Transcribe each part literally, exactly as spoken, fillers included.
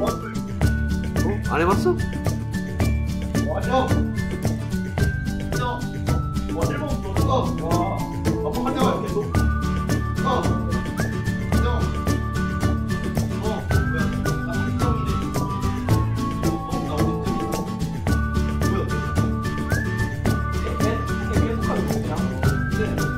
안 해봤어? 맞아. 진짜. 와, 일본 너 와. 아빠 한 대만 계속. 어. 진짜. 어, 뭐야? 나 한 점이네. 어, 나 어디 점이? 뭐야? 계속 계속 하는 거야. 네.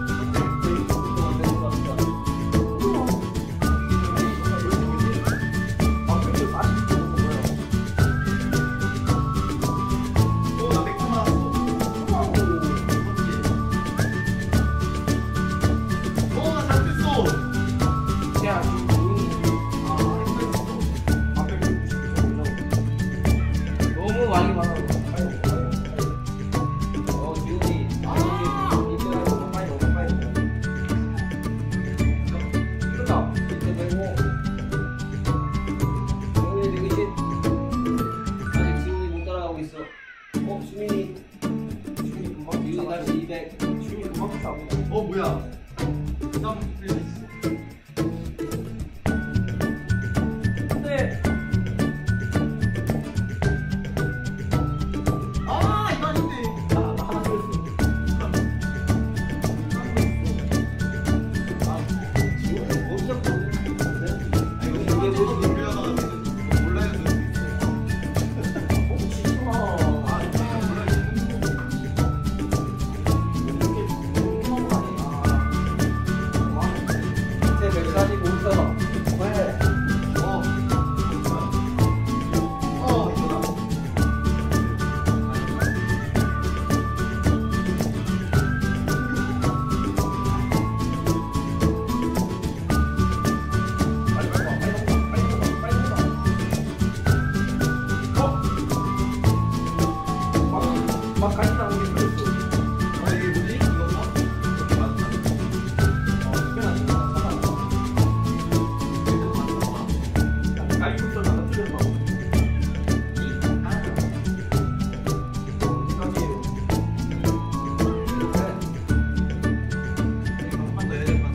어 뭐야? 근데 아 이거 아닌데. 아, 나 하나 틀렸어. 아 지금 어디서 보는데? 아 이거 이게 뭐지? 몰라요. 혹시 뭐? 막 같이 나오는 게 있어. 아 이게 뭐지? 이건가? 이렇게 맞나? 어, 이게 맞나? 잠깐만. 아 이거 좀 하나 틀렸나? 이? 아. 어디까지? 이렇게. 이거 한 번 더 해야 될 것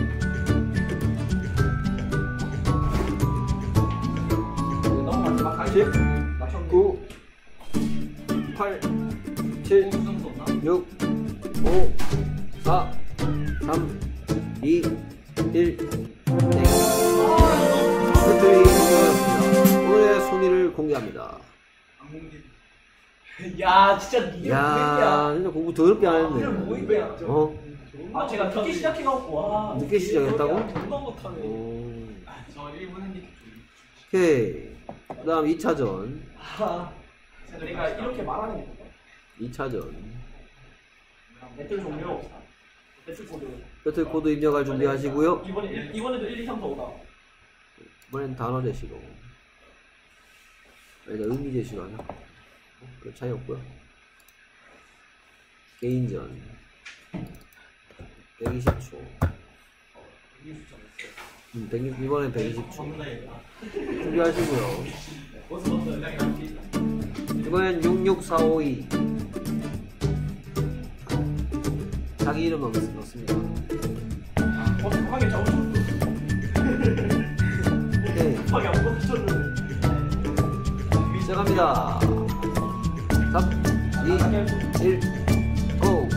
같아. 너무 많이 막 가지? 구, 팔, 칠, 육, 오, 사, 삼, 이, 일. 네. 배터리 공개하였습니다. 오늘의 순위를 공개합니다. 안 공개. 야, 진짜 이게 야, 진짜 공부 더럽게 안 했네. 뭐야? 어? 아, 제가 늦게 시작해갖고 와. 늦게 시작했다고? 금방 못하네. 오. 저 일 분 핸디캡. 오케이. 그 다음 이 차전. 아, 내가 이렇게 말하는 거. 이 차전. 배틀 종료. 배틀 코드. 배틀 코드 입력할 준비하시고요. 이번에 이번에도 일, 이, 삼, 사, 오다. 이번엔 단어 제시로. 여기다 의미 제시로 하나? 별 차이 없고요. 개인전. 백이십 초. 음, 백육, 이번엔 백이십 초. 준비하시고요. 이번엔 육육사오이. 자기 이름 넣습니다. 어, 하게 적어줬어. 오케이. 하게 안 보내줬는데. 시작합니다. 삼, 이, 일, 고!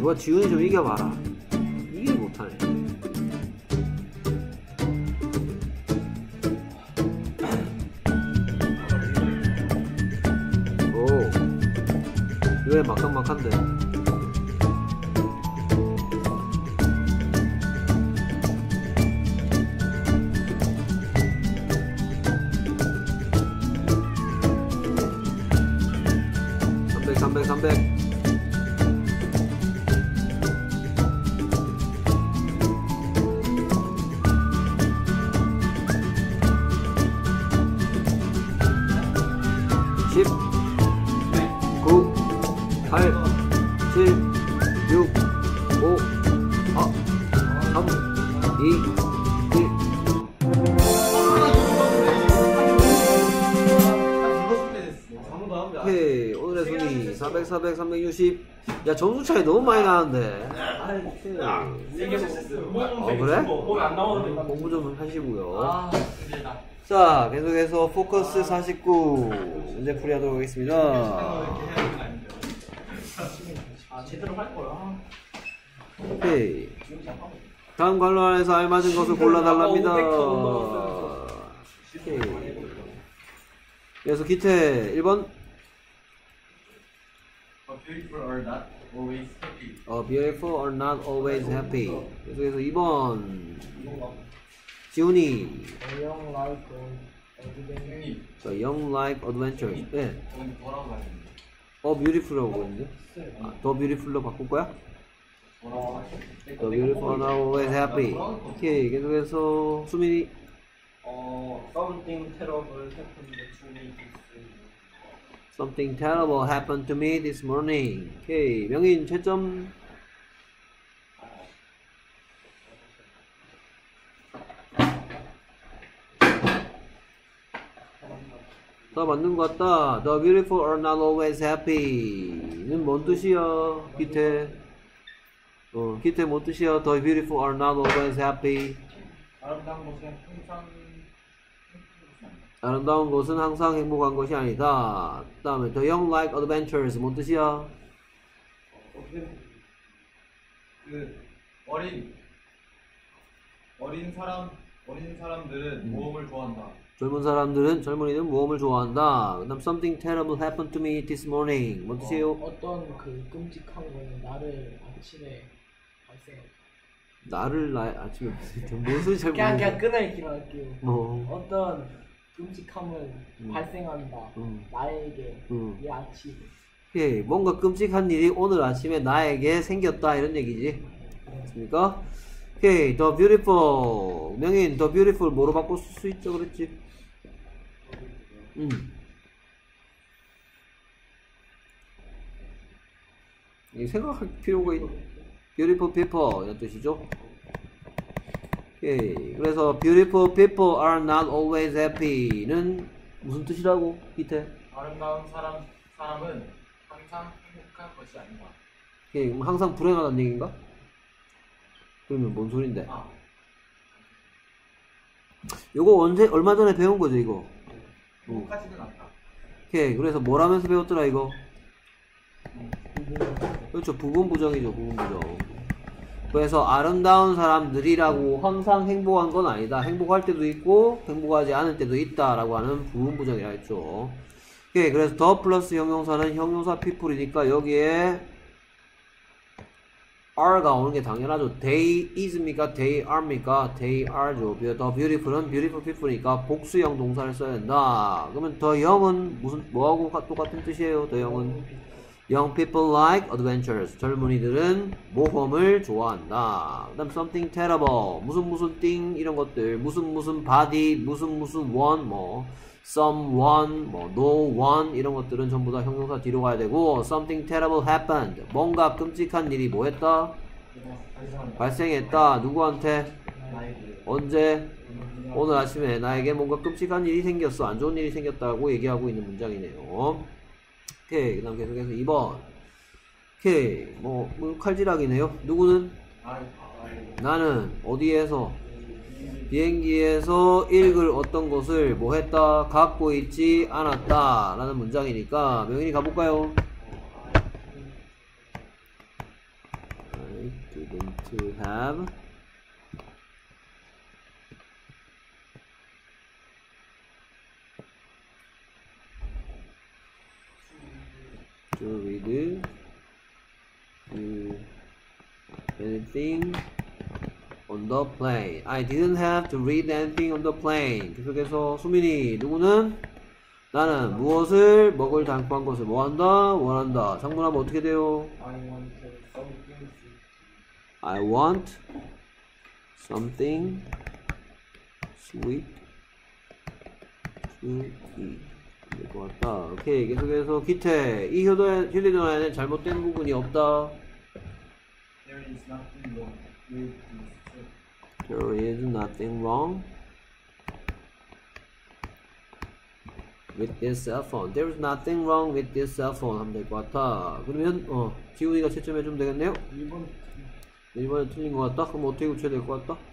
뭐 지훈이 좀 이겨봐라. 이기지 못하네. 오, 왜 막상막한데? 삼백, 삼백, 삼백. 십, 구, 팔, 칠, 육, 오, 사, 삼, 이, 일. 오케이. 오늘의 순위 사백, 사백, 삼백육십. 야, 점수 차이 너무 많이 나는데. 오케이. 아, 그래? 공부 좀 하시고요. 자, 계속해서 포커스 사십구 문제 풀이하도록 하겠습니다. 아, 제대로 할 거야. 오케이. 다음 관로 안에서 알맞은 것을 골라달랍니다. 오케이. 그래서 기태 일 번. Beautiful or not always happy. 어, beautiful or not always happy. 계속해서 이 번. 지훈이. Young like adventure. 자, young like adventures. 네. 저는 뭐라고 하는데? 어, beautiful라고 했는데? 아, 더 beautiful로 바꿀 거야? 뭐라고 하는데? The beautiful and always happy. 오케이. 계속해서 수민이. 어, something terrible happened to me this Something terrible happened to me this morning. 오케이. 명인 채점. 다 맞는 것 같다. The beautiful are not always happy는 뭔 뜻이야? 기태. 어, 기태 뭔 뜻이야? The beautiful are not always happy. 아름다운 것은 항상 아름다운 것은 항상 행복한 것이 아니다. 그 다음에 The young like adventures 뭔 뜻이야? 그 어린 어린 사람 어린 사람들은 음. 모험을 좋아한다. 젊은 사람들은 젊은이는 모험을 좋아한다. 그 다음 Something terrible happened to me this morning 뭔 뜻이에요? 어, 어떤 그 끔찍한 거는 나를 아침에 발생. 나를 나 아침에 무슨 잘 그냥 그냥 모르겠네. 끊어읽기로 할게요. 뭐. 어떤 끔찍함은 음. 발생한다. 음. 나에게 음. 이 아침. 예, 뭔가 끔찍한 일이 오늘 아침에 나에게 생겼다 이런 얘기지. 맞습니까? 오케이, The beautiful. 명인, The beautiful 뭐로 바꿀 수 있죠? 그랬지? 음. 이 생각할 필요가 있. Beautiful people 이런 뜻이죠. 오케이. 그래서 beautiful people are not always happy는 무슨 뜻이라고? 밑에. 아름다운 사람 사람은 항상 행복한 것이 아니다. 오케이. 그럼 항상 불행하다는 얘기인가? 그러면 뭔 소린데? 아, 요거 언제 얼마 전에 배운 거죠 이거? 행복하지는 않다. 오케이. 그래서 뭘 하면서 배웠더라 이거? 그렇죠. 부분부정이죠. 부분부정. 그래서 아름다운 사람들이라고 항상 행복한 건 아니다. 행복할 때도 있고 행복하지 않을 때도 있다 라고 하는 부분부정이라 했죠. 오케이. 그래서 더 플러스 형용사는 형용사 people이니까 여기에 are가 오는 게 당연하죠. they is입니까? they are입니까? they are죠. the beautiful은 beautiful people이니까 복수형 동사를 써야 된다. 그러면 the young은 무슨 뭐하고 똑같은 뜻이에요? the young은 Young people like adventures. 젊은이들은 모험을 좋아한다. 그 다음 something terrible. 무슨 무슨 thing 이런 것들. 무슨 무슨 body, 무슨 무슨 one, 뭐 someone, 뭐 no one 이런 것들은 전부 다 형용사 뒤로 가야 되고 something terrible happened. 뭔가 끔찍한 일이 뭐 했다? 발생했다. 누구한테? 나에게 언제? 오늘 아침에 나에게 뭔가 끔찍한 일이 생겼어. 안 좋은 일이 생겼다고 얘기하고 있는 문장이네요. 오케이. 그 다음 계속해서 이 번. 오케이. 뭐, 뭐 칼질하기네요. 누구는? 나는 어디에서? 비행기에서 읽을 어떤 것을 뭐 했다? 갖고 있지 않았다. 라는 문장이니까 명인이 가볼까요? didn't have to read to anything on the plane. I didn't have to read anything on the plane. 계속해서 수민이 누구는 나는 무엇을 먹을 당부한 것을 뭐한다? 원한다. 장문하면 어떻게 돼요? I want I want something something sweet to eat. 될 것 같다. 오케이. 계속해서 기태. 이 휴대전화에는 잘못된 부분이 없다. There is nothing wrong with this. There is nothing wrong with this cell phone. There is nothing wrong with this cell phone. 하면 될 것 같아. 그러면 어 지훈이가 채점해주면 되겠네요. 일 번 일 번에 틀린 것 같다? 그럼 어떻게 고쳐야 될 것 같다?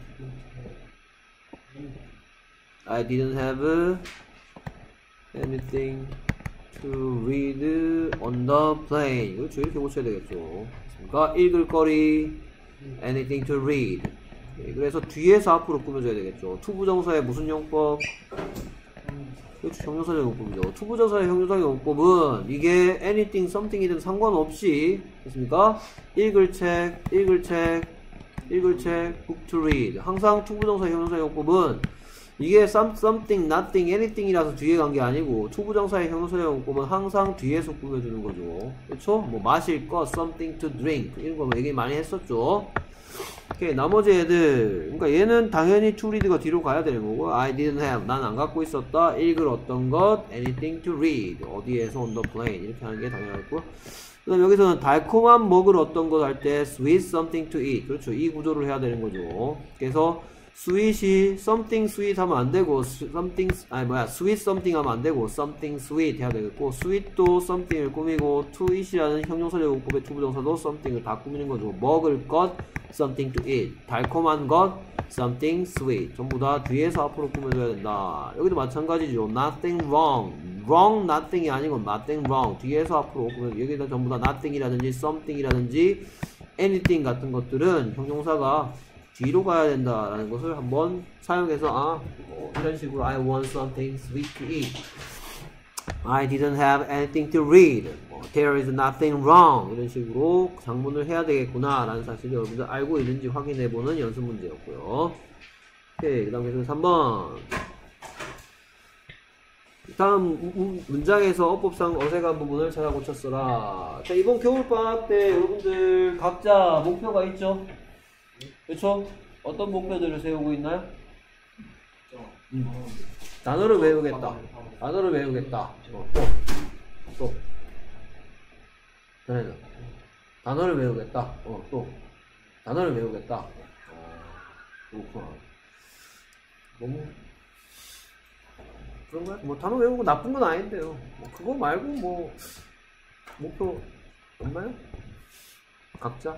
I didn't have anything to read on the plane. 그렇죠. 이렇게 고쳐야 되겠죠. 그러니까 읽을 거리 anything to read. 네, 그래서 뒤에서 앞으로 꾸며줘야 되겠죠. 투부정사의 무슨 용법? 그렇죠. 형용사적 용법이죠. 투부정사의 형용사적 용법은 이게 anything, something이든 상관없이 됐습니까? 읽을 책, 읽을 책, 읽을 책, book to read. 항상 투부정사의 형용사적 용법은 이게 some, something, nothing, anything이라서 뒤에 간 게 아니고 투부정사의 형용사적 용법은 항상 뒤에서 꾸며주는 거죠. 그렇죠? 뭐 마실 것, something to drink 이런 거 얘기 많이 했었죠. 오케이, 나머지 애들, 그러니까 얘는 당연히 to read가 뒤로 가야 되는 거고, I didn't have, 난 안 갖고 있었다, 읽을 어떤 것, anything to read, 어디에서 on the plane, 이렇게 하는 게 당연하고, 그 다음 여기서는 달콤한 먹을 어떤 것 할 때, sweet something to eat, 그렇죠, 이 구조를 해야 되는 거죠. 그래서 sweet이 something sweet 하면 안 되고, something, 아니 뭐야, sweet something 하면 안 되고, something sweet 해야 되겠고, sweet도 something을 꾸미고, to eat이라는 형용사적 용법의 투부정사도 something을 다 꾸미는 거죠. 먹을 것, something to eat. 달콤한 것, something sweet. 전부 다 뒤에서 앞으로 꾸며줘야 된다. 여기도 마찬가지죠. nothing wrong. wrong, nothing이 아니고 nothing wrong. 뒤에서 앞으로 꾸며, 여기다 전부 다 nothing이라든지 something이라든지 anything 같은 것들은 형용사가 뒤로 가야 된다라는 것을 한번 사용해서 아 뭐 이런 식으로 I want something sweet to eat. I didn't have anything to read. There is nothing wrong. 이런 식으로 장문을 해야 되겠구나 라는 사실을 여러분들 알고 있는지 확인해보는 연습 문제였고요. 오케이, 그 다음에 삼 번. 다음 문장에서 어법상 어색한 부분을 찾아 고쳤어라. 자, 이번 겨울방학 때 여러분들 각자 목표가 있죠? 그렇죠? 어떤 목표들을 세우고 있나요? 음. 단어를 외우겠다. 단어를 외우겠다. 어, 또. 또. 전에는 단어를 외우겠다. 어, 또. 단어를 외우겠다. 어, 그렇구나. 너무 그런 거야? 뭐 단어 외우고 나쁜 건 아닌데요. 뭐 그거 말고 뭐 목표 없나요? 각자?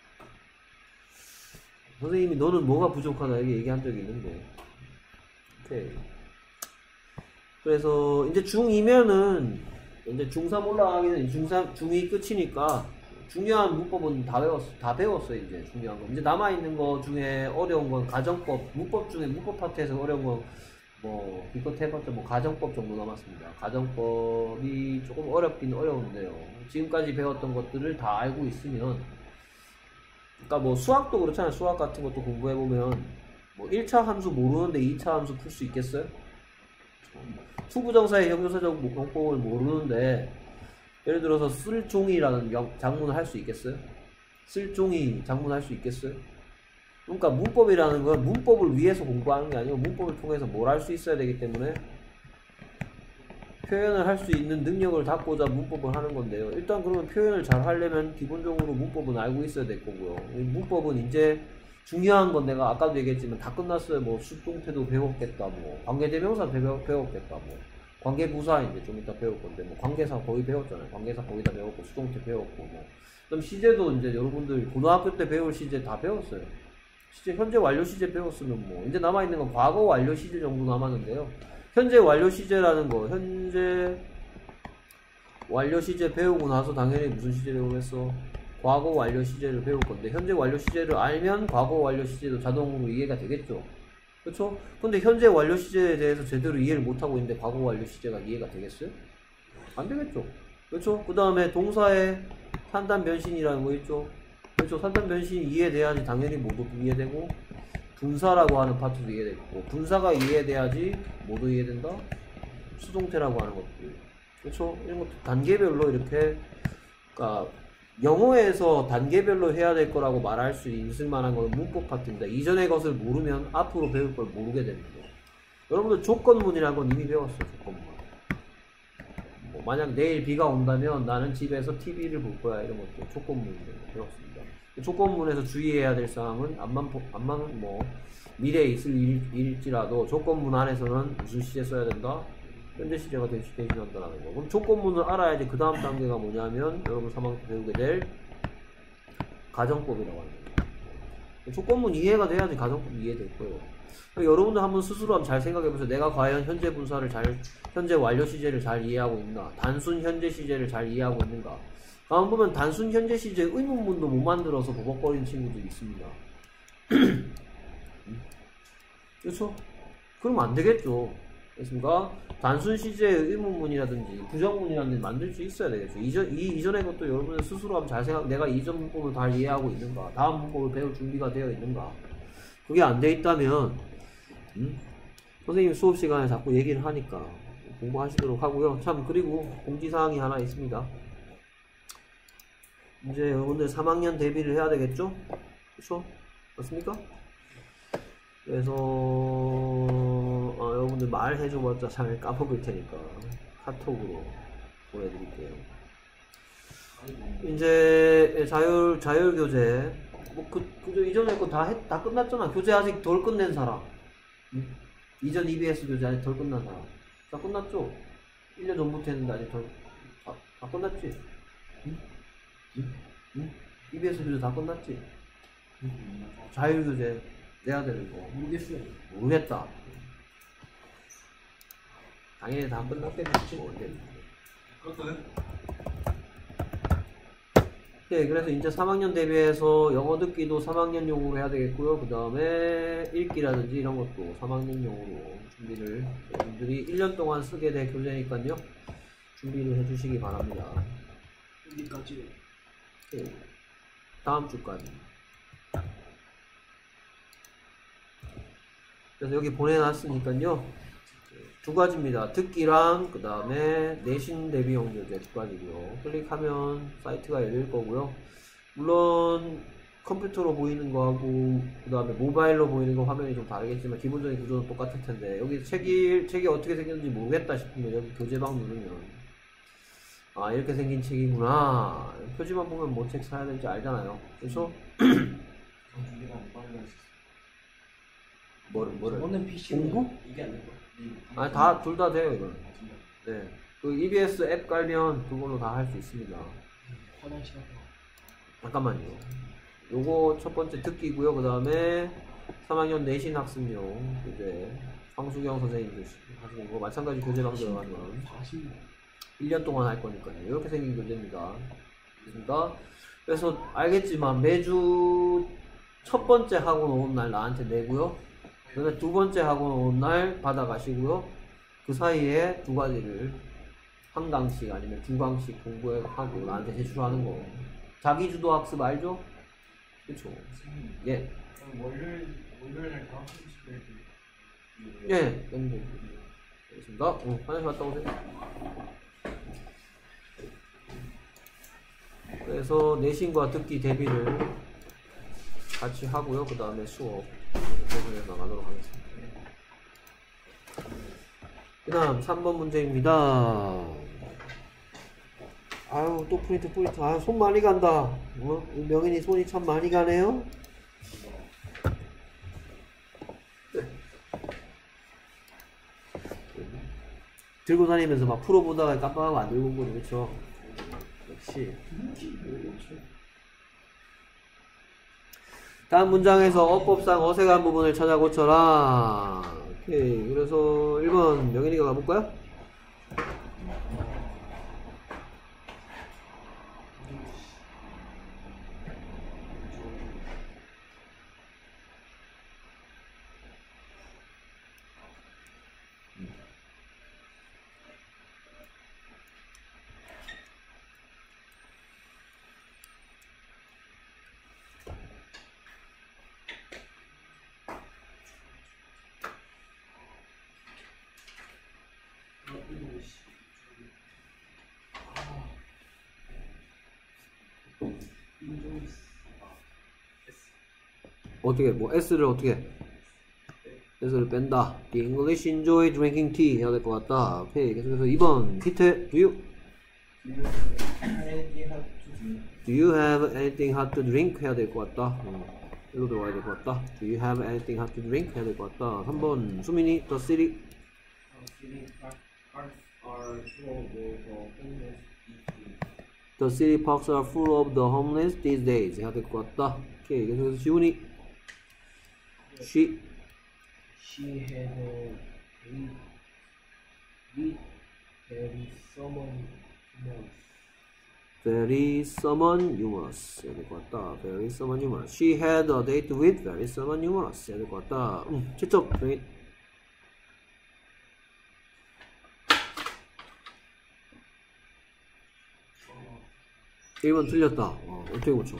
선생님이 너는 뭐가 부족하나 이렇게 얘기한 적이 있는데. 오케이. 그래서 이제 중이면은 이제 중삼 올라가기는 중삼, 중이 끝이니까 중요한 문법은 다 배웠어. 다 배웠어 이제 중요한 거. 이제 남아 있는 거 중에 어려운 건 가정법, 문법 중에 문법 파트에서 어려운 건 뭐 기껏 해봤자 뭐 가정법 정도 남았습니다. 가정법이 조금 어렵긴 어려운데요. 지금까지 배웠던 것들을 다 알고 있으면, 그러니까 뭐 수학도 그렇잖아요. 수학 같은 것도 공부해보면 뭐 일 차 함수 모르는데 이 차 함수 풀 수 있겠어요? 투부정사의 형용사적 용법을 모르는데 예를 들어서 쓸종이라는 장문을 할 수 있겠어요? 쓸종이 장문을 할 수 있겠어요? 그러니까 문법이라는 건 문법을 위해서 공부하는 게 아니고 문법을 통해서 뭘 할 수 있어야 되기 때문에 표현을 할 수 있는 능력을 갖고자 문법을 하는 건데요. 일단 그러면 표현을 잘 하려면 기본적으로 문법은 알고 있어야 될 거고요. 문법은 이제 중요한 건 내가 아까도 얘기했지만 다 끝났어요. 뭐 수동태도 배웠겠다, 뭐 관계대명사 배워, 배웠겠다, 뭐 관계부사 이제 좀 이따 배울 건데 뭐 관계사 거의 배웠잖아요. 관계사 거의 다 배웠고 수동태 배웠고 뭐 그럼 시제도 이제 여러분들 고등학교 때 배울 시제 다 배웠어요. 시제 현재 완료 시제 배웠으면 뭐 이제 남아 있는 건 과거 완료 시제 정도 남았는데요. 현재 완료 시제라는 거, 현재 완료 시제 배우고 나서 당연히 무슨 시제 배우겠어? 과거 완료 시제를 배울 건데 현재 완료 시제를 알면 과거 완료 시제도 자동으로 이해가 되겠죠. 그렇죠? 근데 현재 완료 시제에 대해서 제대로 이해를 못하고 있는데 과거 완료 시제가 이해가 되겠어요? 안 되겠죠. 그렇죠? 그 다음에 동사의 산단 변신이라는 거 있죠. 그렇죠? 산단 변신이 이해돼야지 당연히 모두 이해되고 분사라고 하는 파트도 이해되고 분사가 이해돼야지 모두 이해된다. 수동태라고 하는 것들. 그렇죠? 이런 것도 단계별로 이렇게 그러니까 영어에서 단계별로 해야 될 거라고 말할 수 있을 만한 건 문법 파트입니다. 이전의 것을 모르면 앞으로 배울 걸 모르게 됩니다. 여러분들 조건문이라는 건 이미 배웠어요. 조건문. 뭐 만약 내일 비가 온다면 나는 집에서 티비를 볼 거야. 이런 것도 조건문이라고 배웠습니다. 조건문에서 주의해야 될 사항은 암만, 암만 뭐 미래에 있을 일, 일일지라도 조건문 안에서는 무슨 시제 써야 된다? 현재 시제가 대신한다는 거. 그럼 조건문을 알아야지 그 다음 단계가 뭐냐면 여러분 삼 학년 때 배우게 될 가정법이라고 하는 거예요. 조건문 이해가 돼야지 가정법 이해될 거예요. 여러분들 한번 스스로 한번 잘 생각해보세요. 내가 과연 현재 분사를 잘, 현재 완료 시제를 잘 이해하고 있나? 단순 현재 시제를 잘 이해하고 있는가? 다음 보면 단순 현재 시제 의문문도 못 만들어서 버벅거리는 친구들이 있습니다. 그렇죠? 그럼 안 되겠죠. 그렇습니까? 단순 시제의 의문문이라든지 부정문이라든지 만들 수 있어야 되겠죠. 이전, 이 이전의 것도 여러분은 스스로 한번 잘 생각, 내가 이전 문법을 잘 이해하고 있는가? 다음 문법을 배울 준비가 되어 있는가? 그게 안 돼 있다면, 음? 선생님 수업 시간에 자꾸 얘기를 하니까 공부하시도록 하고요. 참, 그리고 공지사항이 하나 있습니다. 이제 여러분들 삼 학년 대비를 해야 되겠죠? 그쵸? 맞습니까? 그래서 아, 여러분들 말해줘봤자 잘 까먹을 테니까 카톡으로 보내드릴게요. 이제 자율 자율 교재 뭐 그 그저 이전에 거 다 다 끝났잖아. 교재 아직 덜 끝낸 사람. 응? 이전 이비에스 교재 아직 덜 끝난 사람. 다 끝났죠? 일 년 전부터 했는데 아직 덜 다, 다 끝났지? 응? 응? 응? 이비에스 교재 다 끝났지? 응? 자율 교재 내야 되는 거 모르겠어요. 모르겠다. 당연히 다 끝났겠지 모르겠네. 그렇거든. 네, 그래서 이제 삼 학년 대비해서 영어 듣기도 삼 학년용으로 해야 되겠고요. 그 다음에 읽기라든지 이런 것도 삼 학년용으로 준비를 여러분들이 일 년 동안 쓰게 될 교재니까요. 준비를 해주시기 바랍니다. 여기까지. 네, 다음 주까지. 그래서 여기 보내놨으니까요. 두 가지입니다. 듣기랑 그 다음에 내신 대비용 교재 두 가지고요. 클릭하면 사이트가 열릴 거고요. 물론 컴퓨터로 보이는 거하고 그 다음에 모바일로 보이는 거 화면이 좀 다르겠지만 기본적인 구조는 똑같을 텐데 여기 책이 책이 어떻게 생겼는지 모르겠다 싶으면 여기 교재방 누르면 아 이렇게 생긴 책이구나. 표지만 보면 뭐 책 사야 될지 알잖아요. 그렇죠? 뭐를 뭐를 저는 피씨 공부? 이게 안 될 거야. 아니 다 둘 다 돼요 이건. 네. 그 이비에스 앱 깔면 그걸로 다 할 수 있습니다. 화장실 갔다 와. 잠깐만요. 요거 첫 번째 듣기고요. 그 다음에 삼 학년 내신 학습용 교재 황수경 선생님들 하시는 거 마찬가지 교재방 들어가면 사십 일 년 동안 할 거니까요. 이렇게 생긴 교재입니다. 그렇습니다. 그래서 알겠지만 매주 첫 번째 학원 오는 날 나한테 내고요. 그 다음에 두 번째 학원 오는 날 받아가시고요. 그 사이에 두 가지를 한 강씩 아니면 두 강씩 공부하고 나한테 제출하는 거. 자기주도 학습 알죠? 그쵸? 예. 그럼 월요일 월요일날 다음 주에 예. 네. 알겠습니다. 어, 화장실 갔다 오세요. 그래서 내신과 듣기 대비를 같이 하고요. 그 다음에 수업 대본에 나가도록 하겠습니다. 그 다음 삼 번 문제입니다. 아유 또 프린트 프린트 아유 손 많이 간다. 어? 명인이 손이 참 많이 가네요. 들고 다니면서 막 풀어보다가 깜빡하고 안 들고 온 거죠. 그쵸? 역시 다음 문장에서 어법상 어색한 부분을 찾아 고쳐라. 오케이. 그래서 일 번 명인이가 가볼까요? 어떻게 뭐 S를 어떻게 S를 뺀다. The English enjoy drinking tea 해야 될 것 같다. 오케이. 계속해서 이 번 히트. Do you Do you have anything hot to drink 해야 될 것 같다. 음, 일로 들어가야 될 것 같다. Do you have anything hot to drink 해야 될 것 같다. 삼 번 수민이 The city The city parks are full of the homeless these days 해야 될 것 같다. 오케이. 계속해서 지훈이 She She had a date with very someone else. Very someone humorous 해야 될 것 같다. Very someone humorous. She had a date with very someone humorous 해야 될 것 같다. 음, 채점. 네. 일 번 틀렸다. 어, 어떻게 고쳐?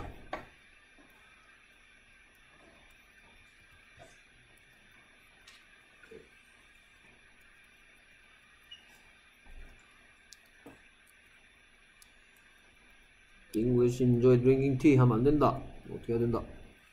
English enjoy drinking tea 하면 안 된다. 어떻게 해야 된다?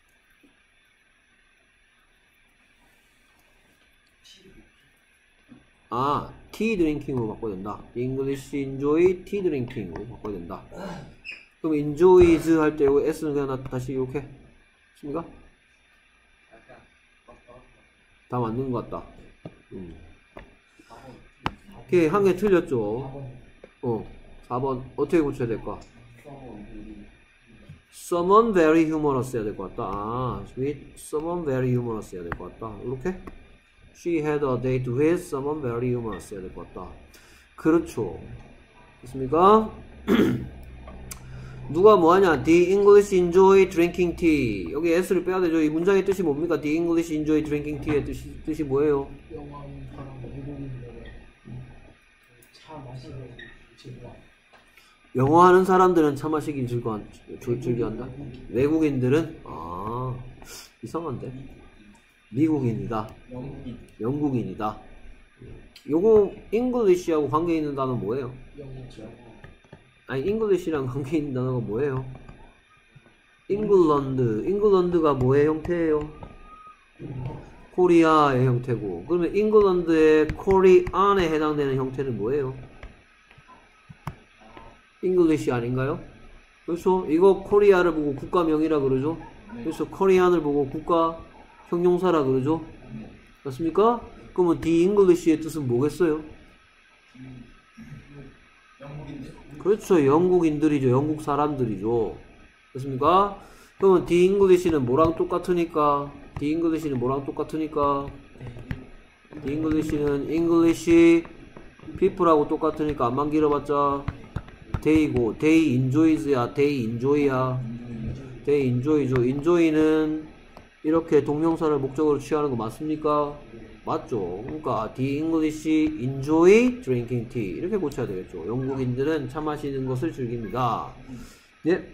아, tea drinking으로 바꿔야 된다. English enjoy tea drinking으로 바꿔야 된다. 그럼 enjoys 할 때 이거 S는 그냥 다시 이렇게 했습니까? 다 맞는 것 같다. 음. 오케이, 한 개 틀렸죠? 어, 사 번 어떻게 고쳐야 될까? Someone very humorous 해야 될 것 같다. 아, with someone very humorous 해야 될 것 같다. 이렇게? She had a date with someone very humorous 해야 될 것 같다. 그렇죠. 됐습니까? 누가 뭐하냐? The English enjoy drinking tea. 여기 S를 빼야 되죠. 이 문장의 뜻이 뭡니까? The English enjoy drinking tea의 뜻이, 뜻이 뭐예요? 영화하는 사람 외국인들은 차 마시는 즐거워. 영어 하는 사람들은 차 마시기 즐거, 즐겨한다? 외국인들은? 아, 이상한데? 미국인이다. 영국인. 영국인이다. 요거, English하고 관계 있는 단어 뭐예요? 영어죠. 아니, English랑 관계 있는 단어가 뭐예요? 잉글랜드. 잉글랜드가 뭐의 형태예요? 코리아의 형태고. 그러면 잉글랜드의 코리안에 해당되는 형태는 뭐예요? 잉글리시 아닌가요? 그렇죠? 이거 코리아를 보고 국가명이라 그러죠? 그래서 코리안을 보고 국가 형용사라 그러죠? 맞습니까? 그러면 the English의 뜻은 뭐겠어요? 영국인들. 그렇죠. 영국인들이죠. 영국 사람들이죠. 됐습니까? 그러면 the English는 뭐랑 똑같으니까? the English는 뭐랑 똑같으니까? the English는 English people하고 똑같으니까 안만 길어봤자 they고 they enjoys야 they enjoy야 they enjoy죠. enjoy는 이렇게 동명사를 목적으로 취하는 거 맞습니까? 맞죠. 그러니까 the English enjoy drinking tea 이렇게 고쳐야 되겠죠. 영국인들은 차 마시는 것을 즐깁니다. 예.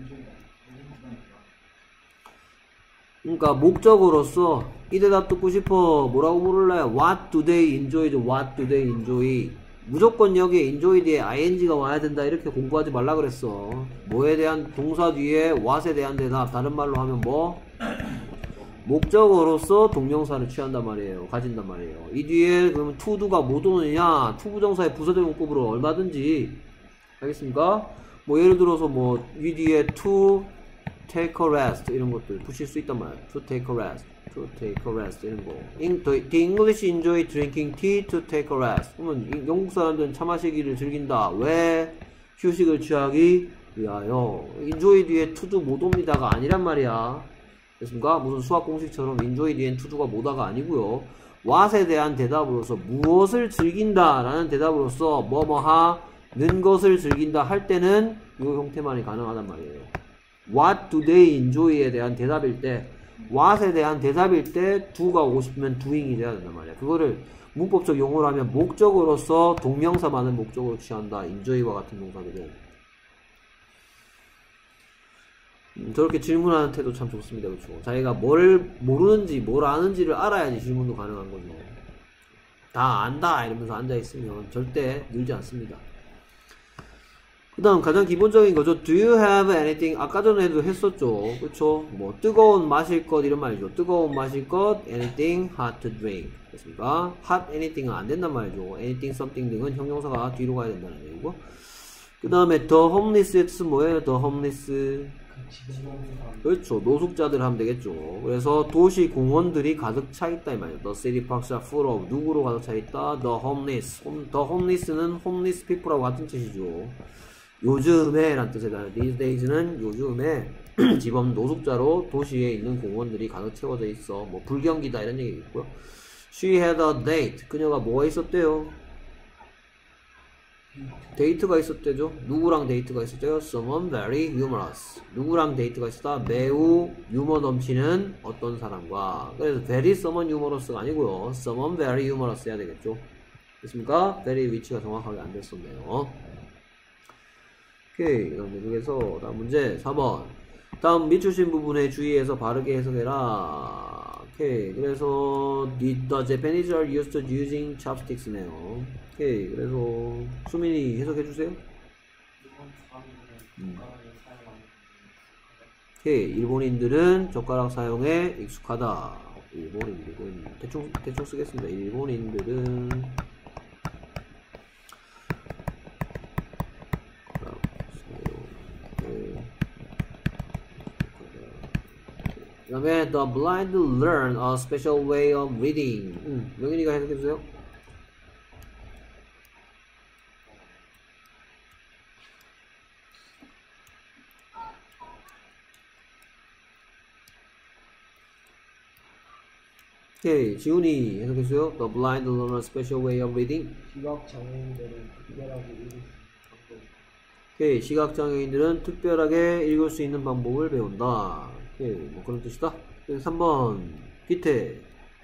그러니까 목적으로서 이 대답 듣고 싶어. 뭐라고 물을래요? What do they enjoy? What do they enjoy? 무조건 여기에 enjoy 뒤에 ing가 와야 된다 이렇게 공부하지 말라 그랬어. 뭐에 대한 동사 뒤에 what에 대한 대답. 다른 말로 하면 뭐? 목적어로서 동명사를 취한단 말이에요. 가진단 말이에요. 이 뒤에 그러면 to do가 못 오느냐? to 부정사의 부사대문법으로 얼마든지 알겠습니까? 뭐 예를 들어서 뭐 이 뒤에 to take a rest 이런 것들 붙일 수 있단 말이에요. to take a rest, to take a rest 이런 거. In, the English enjoy drinking tea to take a rest. 그러면 영국 사람들은 차 마시기를 즐긴다. 왜? 휴식을 취하기 위하여. enjoy 뒤에 to도 못 옵니다가 아니란 말이야. 됐습니까? 무슨 수학 공식처럼 enjoy 뒤엔 to도가 뭐다가 아니고요. what에 대한 대답으로서 무엇을 즐긴다 라는 대답으로서 뭐뭐 하는 것을 즐긴다 할 때는 이 형태만이 가능하단 말이에요. what do they enjoy에 대한 대답일 때 what에 대한 대답일 때 do가 오고 싶으면 doing이 돼야 된단 말이야. 그거를 문법적 용어로 하면 목적으로서 동명사만을 목적으로 취한다. enjoy와 같은 동사들은. 음, 저렇게 질문하는 태도 참 좋습니다. 그렇죠? 자기가 뭘 모르는지 뭘 아는지를 알아야지 질문도 가능한 거죠. 다 안다 이러면서 앉아있으면 절대 늘지 않습니다. 그 다음 가장 기본적인 거죠. Do you have anything? 아까 전에도 했었죠. 그쵸? 뭐 뜨거운 마실 것 이런 말이죠. 뜨거운 마실 것 anything hot to drink. 됐습니까? hot anything은 안 된단 말이죠. anything something 등은 형용사가 뒤로 가야 된다는 얘기고. 그 다음에 the homeless 뜻은 뭐예요? the homeless. 그렇죠. 노숙자들 하면 되겠죠. 그래서 도시 공원들이 가득 차 있다 이 말이에요. The city parks are full of 누구로 가득 차 있다? The homeless. The homeless는 homeless people하고 같은 뜻이죠. 요즘에 란 뜻이다. These days는 요즘에 집업 노숙자로 도시에 있는 공원들이 가득 채워져 있어. 뭐 불경기다 이런 얘기겠고요. She had a date. 그녀가 뭐가 있었대요? 데이트가 있었대죠. 누구랑 데이트가 있었대요? Someone very humorous. 누구랑 데이트가 있었다? 매우 유머 넘치는 어떤 사람과. 그래서 very someone humous가 아니고요. Someone very humorous 해야 되겠죠. 됐습니까? very 위치가 정확하게 안 됐었네요. 오케이. 그럼 계속해서 다음 문제 사 번. 다음 밑줄신 부분에 주의해서 바르게 해석해라. 오케이. 그래서 the, the Japanese are used to using chopsticks네요. 오케이. 그래서 수민이 해석해주세요. 음. 오케이. 일본인들은 젓가락 사용에 익숙하다. 일본인들은 대충 대충 쓰겠습니다. 일본인들은 그 다음에 the blind learn a special way of reading. 음, 명인이가 해석해주세요. 오케이, 지훈이 해석해주세요. The blind learn a special way of reading. 시각장애인들은 특별하게 읽을 수 있는 방법. 오케이, 시각장애인들은 특별하게 읽을 수 있는 방법을 배운다. 오케이, 뭐 그런 뜻이다. 삼 번 기태.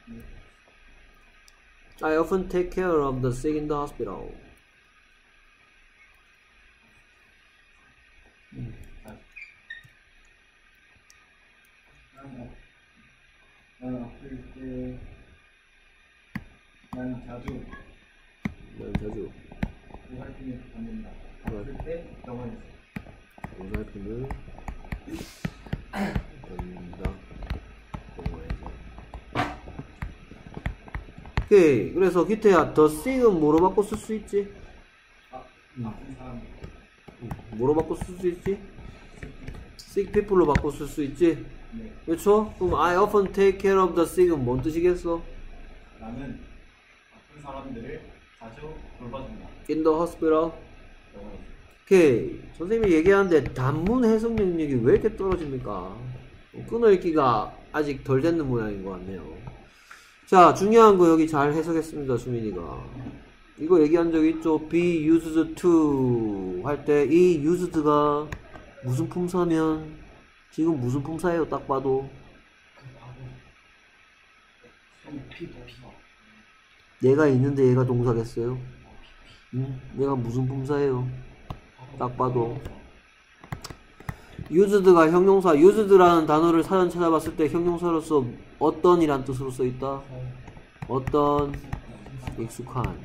I often take care of the sick in the hospital. 음. 나는 아플 때, 나는 자주 난 자주 보살핌을 받는다. 아플 때 병원에서. 보살핌을 받는다. 병원에서. 오케이. 그래서 기태야, the sick은 뭐로 바꿔 쓸 수 있지? 아, 아픈 사람. 음, 뭐로 바꿔 쓸 수 있지? sick people로 바꿔 쓸 수 있지? 네. 그렇죠? 그럼 I often take care of the sick은 뭔 뜻이겠어? 나는 아픈 사람들을 자주 돌봐준다. In the hospital. 병원에서. 오케이. 선생님이 얘기하는데 단문 해석 능력이 왜 이렇게 떨어집니까? 끊어읽기가 아직 덜 됐는 모양인 것 같네요. 자, 중요한 거 여기 잘 해석했습니다, 수민이가. 이거 얘기한 적 있죠? be used to 할 때 이 used가 무슨 품사면 지금 무슨 품사예요? 딱 봐도 얘가 있는데 얘가 동사겠어요? 응? 얘가 무슨 품사예요? 딱 봐도 used가 형용사, used라는 단어를 사전 찾아봤을 때 형용사로서 어떤 이란 뜻으로 써있다? 어떤 익숙한.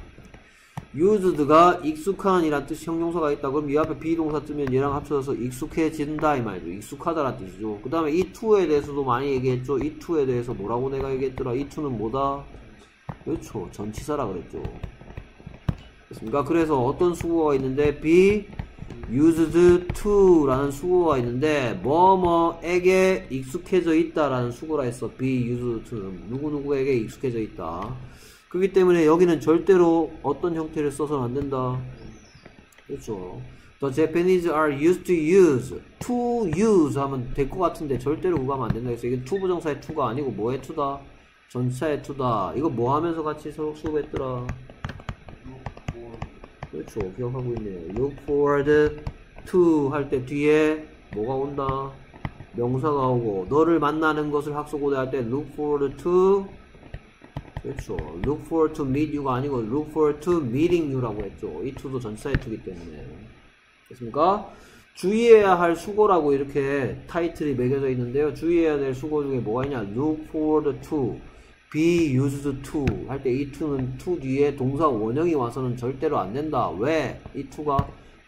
used가 익숙한 이란 뜻이 형용사가 있다. 그럼 이 앞에 비동사 뜨면 얘랑 합쳐져서 익숙해진다 이 말이죠. 익숙하다라는 뜻이죠. 그 다음에 이 to에 대해서도 많이 얘기했죠. 이 to에 대해서 뭐라고 내가 얘기했더라? 이 to는 뭐다? 그렇죠. 전치사라 그랬죠. 됐습니까? 그래서 어떤 수고가 있는데 be used to 라는 수고가 있는데 뭐뭐에게 익숙해져 있다 라는 수고라 했어. be used to 누구누구에게 익숙해져 있다. 그렇기 때문에 여기는 절대로 어떤 형태를 써서는 안 된다. 그렇죠. The Japanese are used to use to use 하면 될 것 같은데 절대로 그거 하면 안 된다. 그래서 이게 to 부정사의 to가 아니고 뭐의 to다? 전치사의 to다. 이거 뭐 하면서 같이 서로 수업했더라? 그렇죠. 기억하고 있네요. Look forward to 할 때 뒤에 뭐가 온다? 명사가 오고 너를 만나는 것을 학습고대 할 때 look forward to 그렇죠. look forward to meet you가 아니고 look forward to meeting you라고 했죠. 이 to도 전치사의 to이기 때문에. 됐습니까? 주의해야 할 수고라고 이렇게 타이틀이 매겨져 있는데요. 주의해야 될 수고 중에 뭐가 있냐? look forward to be used to 할 때 이 to는 to 뒤에 동사 원형이 와서는 절대로 안 된다. 왜? 이 to가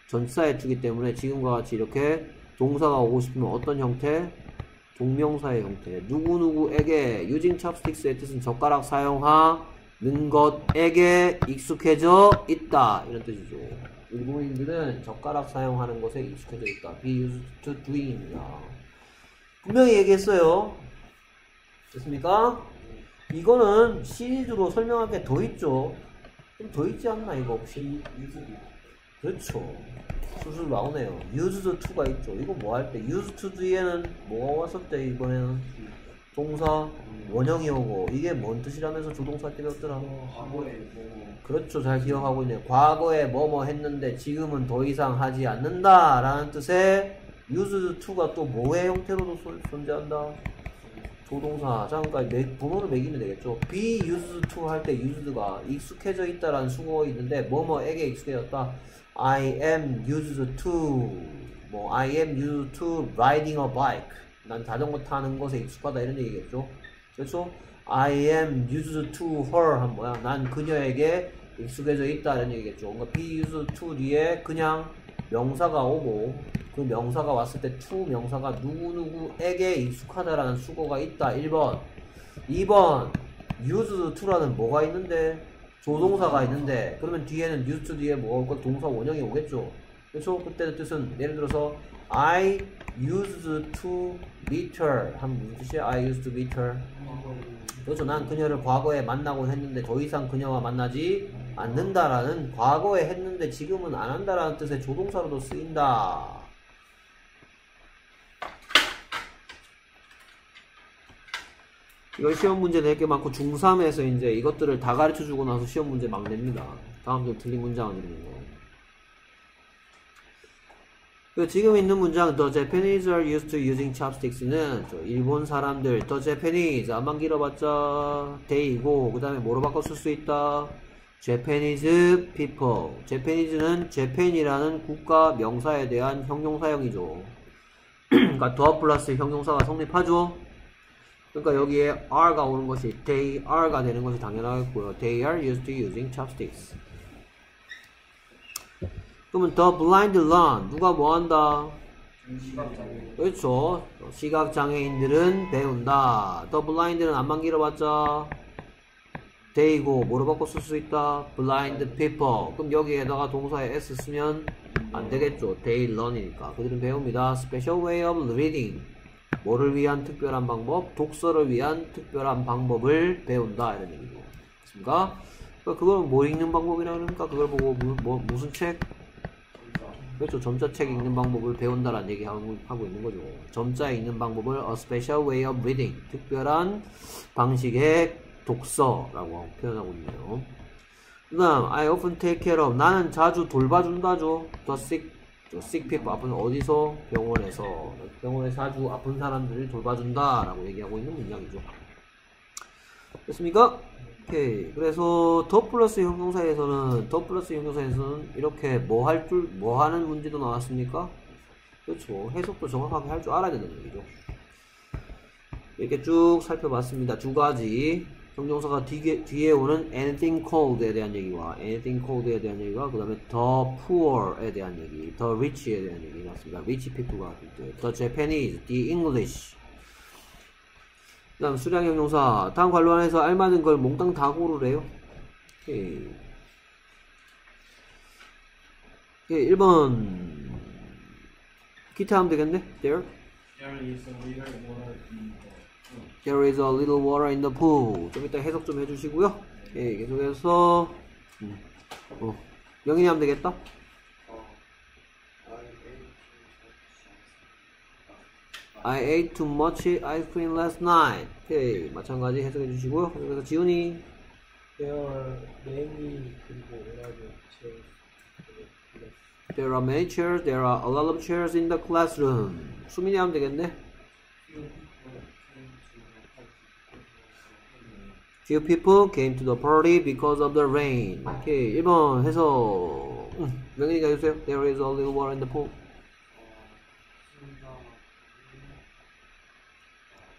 전치사에 주기 때문에 지금과 같이 이렇게 동사가 오고 싶으면 어떤 형태? 동명사의 형태. 누구누구에게 using chopsticks의 뜻은 젓가락 사용하는 것에게 익숙해져 있다 이런 뜻이죠. 일본인들은 젓가락 사용하는 것에 익숙해져 있다. be used to doing입니다. 분명히 얘기했어요. 됐습니까? 이거는 시리즈로 설명할 게 더 있죠. 좀 더 있지 않나 이거 혹시? 그렇죠. 술술 나오네요. used to가 있죠. 이거 뭐 할 때? used to 뒤에는 뭐가 왔었대 이번에는? 동사 원형이 오고 이게 뭔 뜻이라면서 조동사 할 때 배웠더라? 과거에 뭐 그렇죠. 잘 기억하고 있네요. 과거에 뭐뭐 했는데 지금은 더 이상 하지 않는다 라는 뜻의 used to가 또 뭐의 형태로도 손, 존재한다? 조동사. 자, 그러니까 매, 번호를 매기면 되겠죠. be used to 할 때 used가 익숙해져 있다라는 수거가 있는데 뭐뭐에게 익숙해졌다. I am used to 뭐 I am used to riding a bike. 난 자전거 타는 것에 익숙하다 이런 얘기겠죠. 그렇죠? I am used to her 한 뭐야? 난 그녀에게 익숙해져 있다 이런 얘기겠죠. 그러니까 be used to 뒤에 그냥 명사가 오고 그 명사가 왔을 때 to 명사가 누구누구에게 익숙하다라는 수거가 있다. 일 번. 이 번 used to라는 뭐가 있는데? 조동사가 있는데 그러면 뒤에는 used to 뒤에 뭐가 올까? 동사 원형이 오겠죠. 그렇죠? 그때의 뜻은 예를 들어서 I used to meet her 하면 무슨 뜻이야? I used to meet her. 그렇죠. 난 그녀를 과거에 만나곤 했는데 더 이상 그녀와 만나지 않는다라는 과거에 했는데 지금은 안 한다라는 뜻의 조동사로도 쓰인다. 이거 시험 문제 낼 게 많고 중삼에서 이제 이것들을 다 가르쳐 주고 나서 시험 문제 막 냅니다. 다음 좀 틀린 문장은 이런 거. 지금 있는 문장 The Japanese are used to using chopsticks는 일본 사람들 The Japanese 안만 길어봤자 they이고 그 다음에 뭐로 바꿔 쓸 수 있다? Japanese people. Japanese는 Japan이라는 국가 명사에 대한 형용사형이죠. 그러니까 the 플러스 형용사가 성립하죠. 그러니까 여기에 are가 오는 것이 they are가 되는 것이 당연하겠고요. They are used to using chopsticks. 그러면 the blind learn 누가 뭐 한다? 시각장애. 그렇죠. 시각장애인들은 배운다. the blind는 안만 길어봤자 they고 뭐로 바꿔 쓸 수 있다? blind people. 그럼 여기에다가 동사에 s 쓰면 안 되겠죠. they learn이니까. 그들은 배웁니다. special way of reading. 뭐를 위한 특별한 방법? 독서를 위한 특별한 방법을 배운다. 이런 얘기죠. 됐습니까? 그러니까 그걸 뭐 읽는 방법이라 그러니까 그걸 보고 무, 뭐, 무슨 책? 그렇죠. 점자책 읽는 방법을 배운다라는 얘기 하고, 하고 있는 거죠. 점자 읽는 방법을 a special way of reading. 특별한 방식의 독서라고 표현하고 있네요. 그 다음, I often take care of. 나는 자주 돌봐준다죠. The sick, the sick people. 아픈 어디서? 병원에서. 병원에 자주 아픈 사람들을 돌봐준다. 라고 얘기하고 있는 문장이죠. 됐습니까? 오케이. 그래서 더 플러스 형용사에서는, 더 플러스 형용사에서는 이렇게 뭐 할 줄, 뭐 하는 문제도 나왔습니까? 그렇죠. 해석도 정확하게 할 줄 알아야 된다는 얘기죠. 이렇게 쭉 살펴봤습니다. 두 가지. 형용사가 뒤에, 뒤에 오는 anything cold에 대한 얘기와 anything cold에 대한 얘기와 그 다음에 the poor에 대한 얘기, the rich에 대한 얘기 나왔습니다. rich people가 the Japanese, the English. 그 다음 수량 형용사 다음 관로안에서 알맞은 걸 몽땅 다 고르래요. 오케이. 오케이. 일 번 기타 하면 되겠네. There There is a little water in the pool. There is a little water in the pool. 좀 이따 해석 좀 해주시고요. 예, 계속해서 음. 어. 영인이 하면 되겠다. I ate too much ice cream last night. 오케이, 마찬가지 해석해 주시고요. 그래서 지훈이 There are many 그리고 뭐라고 chairs. There are many chairs. There are a lot of chairs in the classroom. 수민이 하면 되겠네. Few people came to the party because of the rain. 오케이, 일 번 해석. 음, 명인이가 해주세요. There is a little water in the pool.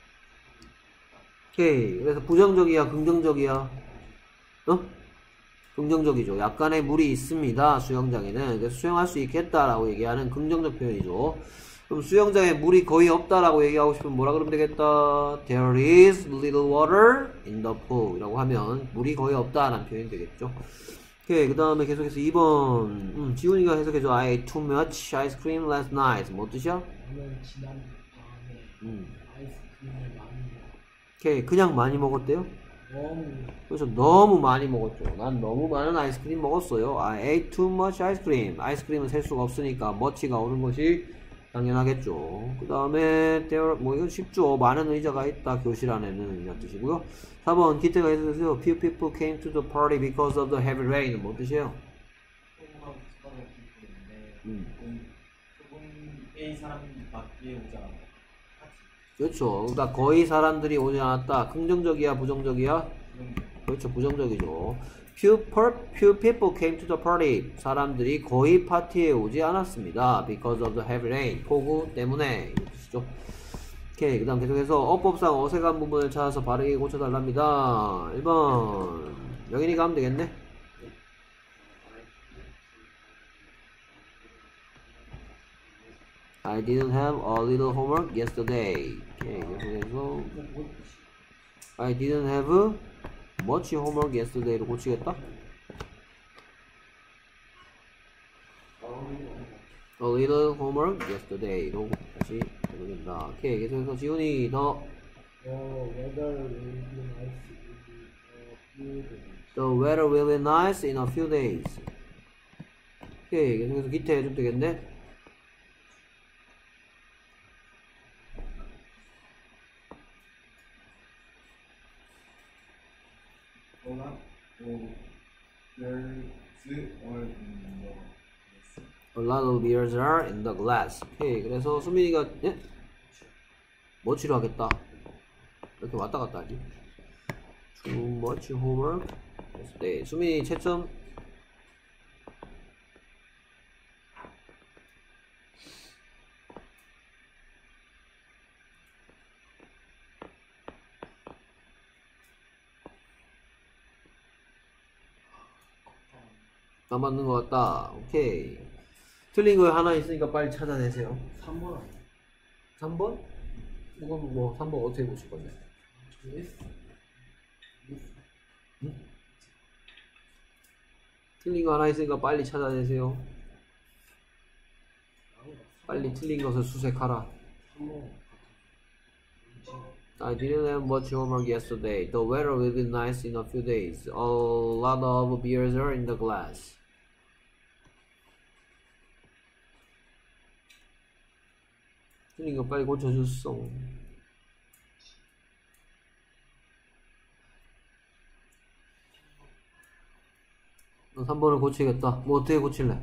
오케이. 그래서 부정적이야, 긍정적이야? 어? 긍정적이죠. 약간의 물이 있습니다. 수영장에는. 그래서 수영할 수 있겠다라고 얘기하는 긍정적 표현이죠. 그럼 수영장에 물이 거의 없다라고 얘기하고 싶으면 뭐라 그러면 되겠다. There is little water in the pool 이라고 하면 물이 거의 없다라는 표현이 되겠죠. 오케이. 그 다음에 계속해서 이 번 음, 지훈이가 해석해줘. I ate too much ice cream last night. 뭐 뜻이야? 저는 지난 밤에 음. 아이스크림을 많이 먹었어요. 오케이. 그냥 많이 먹었대요? 너무 그래서 너무 많이 먹었죠. 난 너무 많은 아이스크림 먹었어요. I ate too much ice cream. 아이스크림은 셀 수가 없으니까 much가 오는 것이 당연하겠죠. 그 다음에 there, 뭐 이건 쉽죠. 많은 의자가 있다 교실 안에는 이런 뜻이고요. 사 번 기태가 해주세요. Few people came to the party because of the heavy rain. 뭐 뜻이에요? 조금하고 습관을 기쁘는데 음. 조금 A 사람밖에 오지 않았다. 그렇죠. 그러니까 거의 사람들이 오지 않았다. 긍정적이야, 부정적이야? 그렇죠, 부정적이죠. Few, per, few people came to the party. 사람들이 거의 파티에 오지 않았습니다. Because of the heavy rain. 폭우 때문에. 이 뜻이죠. 오케이. 그 다음 계속해서 어법상 어색한 부분을 찾아서 바르게 고쳐달랍니다. 일 번. 영인이가 하면 되겠네. I didn't have a little homework yesterday. 오케이. 계속해서 I didn't have much homework yesterday로 고치겠다. A little homework yesterday로 다시 해보겠다. 오케이. 계속해서 지훈이 더 어, weather will be nice in a few days. The weather will be nice in a few days. 오케이. 계속해서 기태 해주면 되겠네. A lot of beers are in the glass. 오케이. 그래서 수민이가 예? 뭐 치료하겠다. 이렇게 왔다 갔다 하지. Too much homework. 네. 수민이 채점. 안 맞는 것 같다. 오케이. 틀린 거 하나 있으니까 빨리 찾아내세요. 삼 번 아니야? 삼 번? 이건 뭐 삼 번 어떻게 보실 건데? 리스? 리스? 응? 틀린 거 하나 있으니까 빨리 찾아내세요. 빨리 틀린 것을 수색하라. 삼 번. I didn't have much homework yesterday. The weather will be nice in a few days. A lot of beers are in the glass. 틀린 거 빨리 고쳐줬어. 너 삼 번을 고치겠다. 뭐 어떻게 고칠래?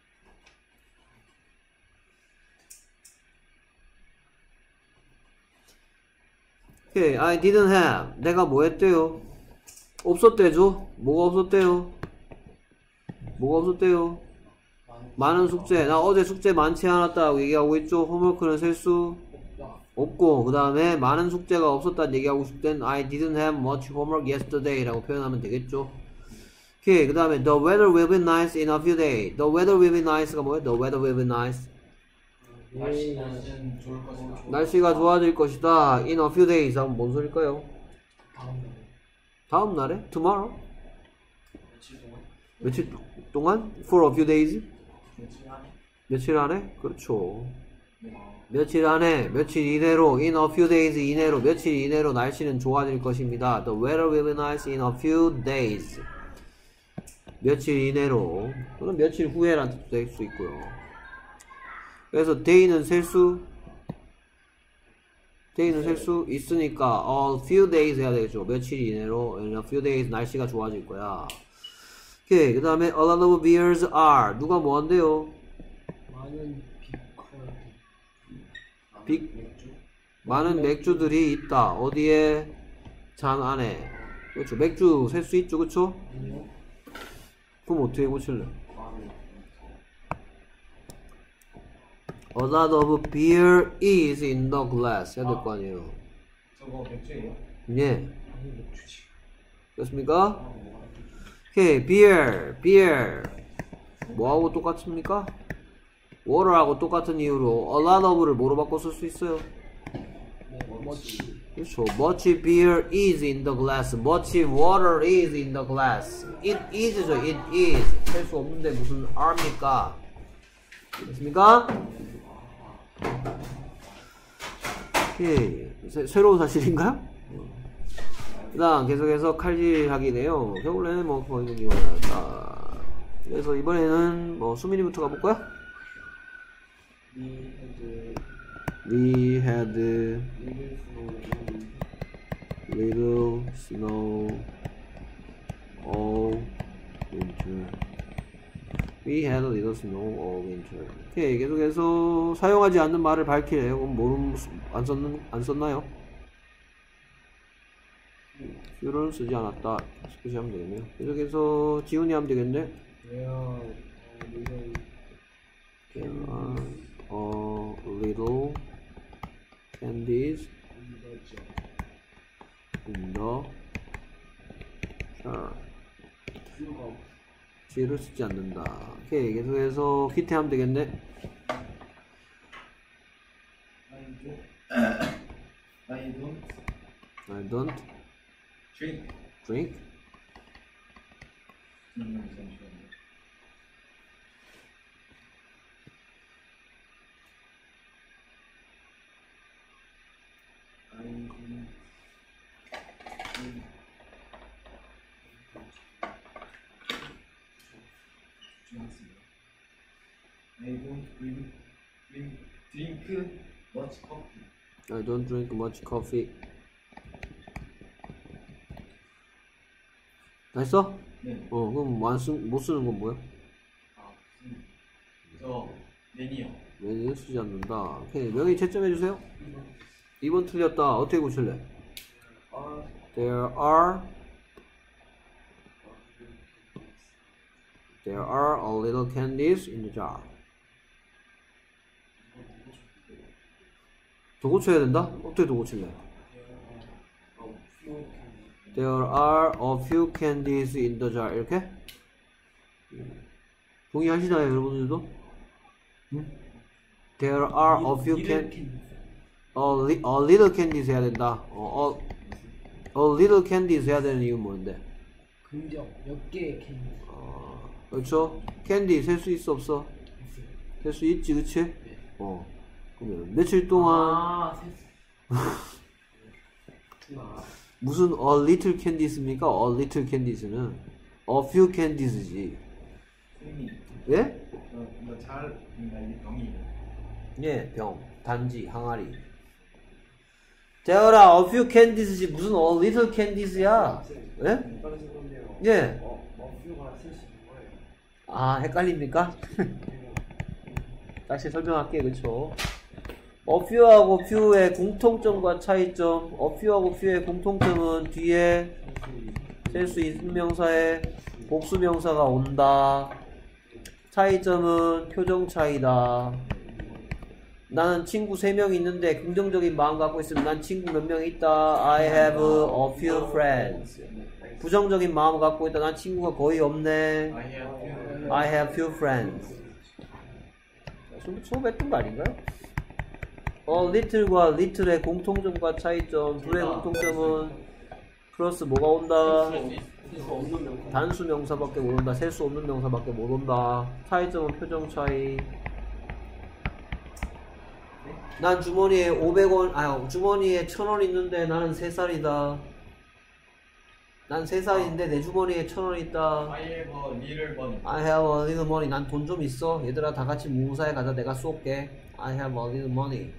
오케이. I didn't have. 내가 뭐 했대요? 없었대죠? 뭐가 없었대요? 뭐가 없었대요? 많은 숙제. 나 어제 숙제 많지 않았다고 얘기하고 있죠? 홈워크는 셀 수 없고, 그 다음에 많은 숙제가 없었다는 얘기하고 싶을 땐 I didn't have much homework yesterday 라고 표현하면 되겠죠? 오케이. 그 다음에 The weather will be nice in a few days. The weather will be nice가 뭐예요? The weather will be nice. 날씨 날씨는 좋을 것이다. 날씨가 좋아질 것이다. In a few days 하면 뭔 소릴까요? 다음 날. 다음 날에? Tomorrow? 며칠 동안 며칠 동안? For a few days? 며칠 안에 며칠 안에? 그렇죠. 네. 며칠 안에, 며칠 이내로, in a few days 이내로, 며칠 이내로 날씨는 좋아질 것입니다. The weather will be nice in a few days. 며칠 이내로, 또는 며칠 후에란 뜻도 될 수 있고요. 그래서 day는 셀 수, day는 셀 수 있으니까 a few days 해야 되겠죠. 며칠 이내로, in a few days 날씨가 좋아질 거야. 오케이. 그 다음에 a lot of beers are. 누가 뭐 한대요? 많은 비커 빅, 많은 맥주들이 있다. 어디에? 잔 안에. 그렇죠. 맥주 셀 수 있죠. 그쵸? 아니요. 그럼 어떻게 고칠래? A lot of beer is in the glass. 해야 될 거 아니에요. 저거 맥주예요? 예. 아니 맥주지. 그렇습니까? 오케이, beer, beer. 뭐하고 똑같습니까? water하고 똑같은 이유로 a lot of를 뭐로 바꿔 쓸 수 있어요? 멋지. 그렇죠. Much beer is in the glass. Much water is in the glass. It is죠. It is. 셀 수 없는데 무슨 are입니까? 됐습니까? 오케이. 새, 새로운 사실인가요? 그 다음 계속해서 칼질하기네요. 겨울에는 뭐 거의 이거다. 그래서 이번에는 뭐 수민이부터 가볼까요? We had little snow all winter. We had a little snow all winter. 오케이, 계속해서 사용하지 않는 말을 밝히래요. 그럼 모름 안 썼는 안 썼나요? few를 쓰지 않았다. 스페시 하면 되겠네요. 계속해서 지훈이 하면 되겠네. There are a little candies in the jar. G를 쓰지 않는다. 오케이, 계속해서 키트 하면 되겠네. I don't I don't drink. drink. 음, 잠시만요. I don't drink. I don't drink, drink, drink much coffee. I don't drink much coffee. 다 했어? 네. 어, 그럼 안 쓰, 못 쓰는 건 뭐야? 아, 무슨 저 매니어. 메뉴 쓰지 않는다. 오케이, 명의 채점해주세요. 이 번 틀렸다. 어떻게 고칠래? There are There are a little candies in the jar. 더 고쳐야 된다? 어떻게 더 고칠래? There are a few candies in the jar. 이렇게? 동의하시나요, 여러분들도? 응? There are a few candies. A, li a little candies 해야 된다. 어, a, a little candies 해야 되는 이유는 뭔데? 긍정. 몇 개의 캔디. 어, 그렇죠? 캔디 셀 수 있어 없어? 있어요. 셀 수 있지, 그치? 어. 그러면 며칠 동안 아, 세 무슨 a little candies입니까? a little candies는 a few candies지. 선생님, 예? 저 이거 잘 이게 병이에요. 예, 병, 단지, 항아리. 대어라, a few candies지 무슨 a little candies야? 예? 예. 아, 헷갈립니까? 다시 설명할게, 그쵸? a few하고 few의 공통점과 차이점. a few하고 few의 공통점은 뒤에 셀 수 있는 명사에 복수 명사가 온다. 차이점은 표정 차이다. 나는 친구 세 명 있는데 긍정적인 마음 갖고 있으면 난 친구 몇 명 있다. I have a few friends. 부정적인 마음 갖고 있다. 난 친구가 거의 없네. I have I have few friends. 수업했던 거 아닌가요? 어, little과 little의 공통점과 차이점. 둘의 공통점은 플러스 뭐가 온다? 단수 명사밖에 못 온다. 셀 수 없는 명사밖에 못 온다. 차이점은 표정 차이. 난 주머니에 오백 원, 아, 주머니에 천 원 있는데 나는 세 살이다. 난 세 살인데 내 주머니에 천 원 있다. I have a little money. I have a little money. 난 돈 좀 있어. 얘들아 다 같이 무사히 가자. 내가 쏠게. I have a little money.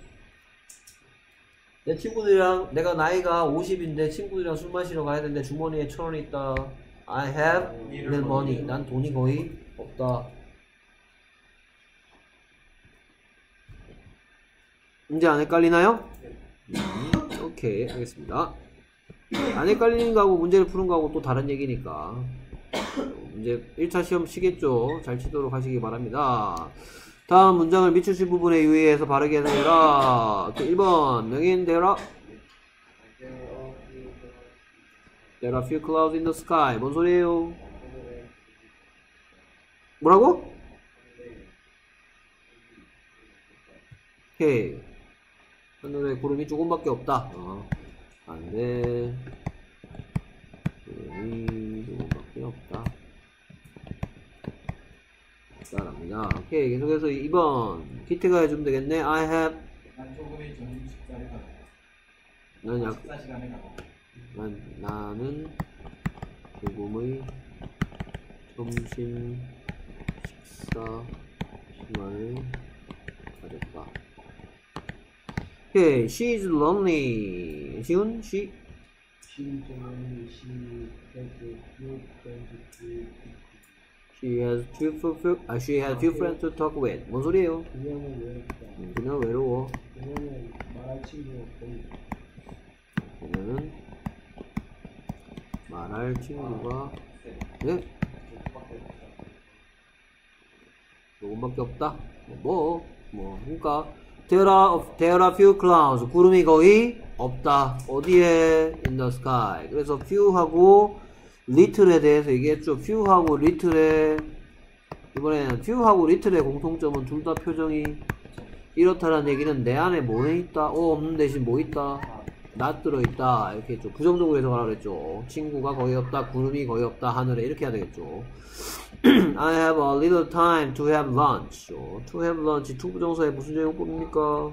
내 친구들이랑 내가 나이가 오십인데 친구들이랑 술 마시러 가야 되는데 주머니에 천 원 있다. I have little money. 난 돈이 거의 없다. 이제 안 헷갈리나요? 음, 오케이, 알겠습니다. 안 헷갈리는 거하고 문제를 푸는 거하고 또 다른 얘기니까 이제 일 차 시험 치겠죠. 잘 치도록 하시기 바랍니다. 다음 문장을 밑줄칠 부분에 유의해서 바르게 해석해라. 일 번 명인 대라. There are few clouds in the sky. 뭔 소리예요? 뭐라고? 오케이. 하늘에 구름이 조금밖에 없다. 어. 안돼. 구름이 조금밖에 없다. 따라합니다. 오케이. 계속해서 이 번. 키트가 해주면 되겠네. I have. 난 조금의 점심 식사를 가다. 난 약, 식사 시간에 가다. 난, 나는 조금의 점심 식사 시간을 가졌다. 오케이. She is lonely. 시훈? She? She only she has a few friends to She has few, few, few, 아, she has few friends to talk with. 뭔 소리예요? 그녀는 외롭다. 음, 그녀는 외로워. 그녀는 말할 친구가 거의 그녀는 말할 친구가 네? 조금밖에 없다. 뭐, 뭐, 그러니까 there are, there are few clouds. 구름이 거의 없다. 어디에? In the sky. 그래서 few하고 little에 대해서 얘기했죠. few하고 little의 이번에는 few하고 little의 공통점은 둘 다 표정이 이렇다라는 얘기는 내 안에 뭐 있다? 어 없는 대신 뭐 있다? not 들어있다. 이렇게 했죠. 부정적으로 해석하라 그랬죠. 친구가 거의 없다. 구름이 거의 없다. 하늘에 이렇게 해야 되겠죠. I have a little time to have lunch. to have lunch 투부정사의 무슨 제용법입니까?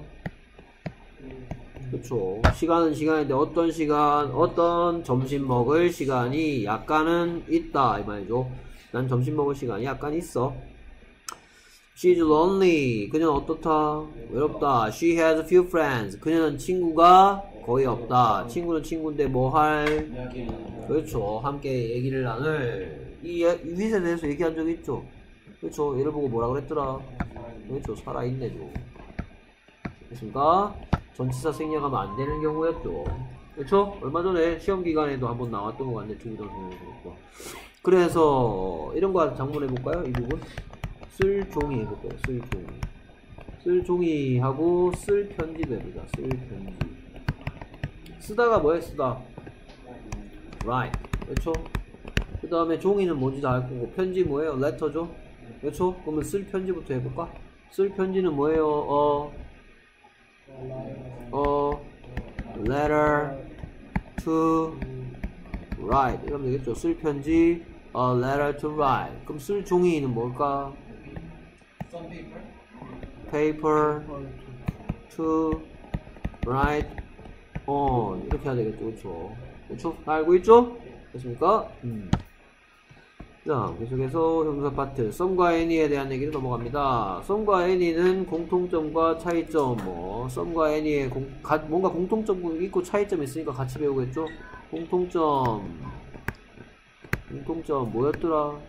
그쵸. 시간은 시간인데 어떤 시간, 어떤 점심 먹을 시간이 약간은 있다 이 말이죠. 난 점심 먹을 시간이 약간 있어. She's lonely. 그녀는 어떻다? 외롭다. She has a few friends. 그녀는 친구가 거의 없다. 친구는 친구인데 뭐 할? 그렇죠. 함께 얘기를 나눌. 이 유닛에 대해서 얘기한 적 있죠. 그렇죠. 얘를 보고 뭐라 그랬더라? 그렇죠. 살아있네 죠. 됐습니까? 전치사 생략하면 안 되는 경우였죠. 그렇죠? 얼마 전에 시험 기간에도 한번 나왔던 것 같네. 주기정선에서. 그래서 이런 거 장문해 볼까요? 이 부분 쓸 종이 해볼게요. 쓸 종이. 쓸 종이 하고 쓸 편집 해보자. 쓸 편집. 쓰다가 뭐해? 쓰다. write. 그렇죠? 그 다음에 종이는 뭔지 다 알 거고 편지 뭐예요? letter죠? 그렇죠? 그러면 쓸 편지부터 해볼까? 쓸 편지는 뭐예요? 어, 어, letter to write 이러면 되겠죠? 쓸 편지 a letter to write. 그럼 쓸 종이는 뭘까? Some paper. paper to write on 이렇게 해야 되겠죠? 그렇죠? 그렇죠? 다 알고 있죠? 됐습니까? 음. 자, 계속해서 형사 파트 some과 any에 대한 얘기를 넘어갑니다. some과 any는 공통점과 차이점 뭐 some과 any에 공, 가, 뭔가 공통점 있고 차이점이 있으니까 같이 배우겠죠? 공통점 공통점 뭐였더라?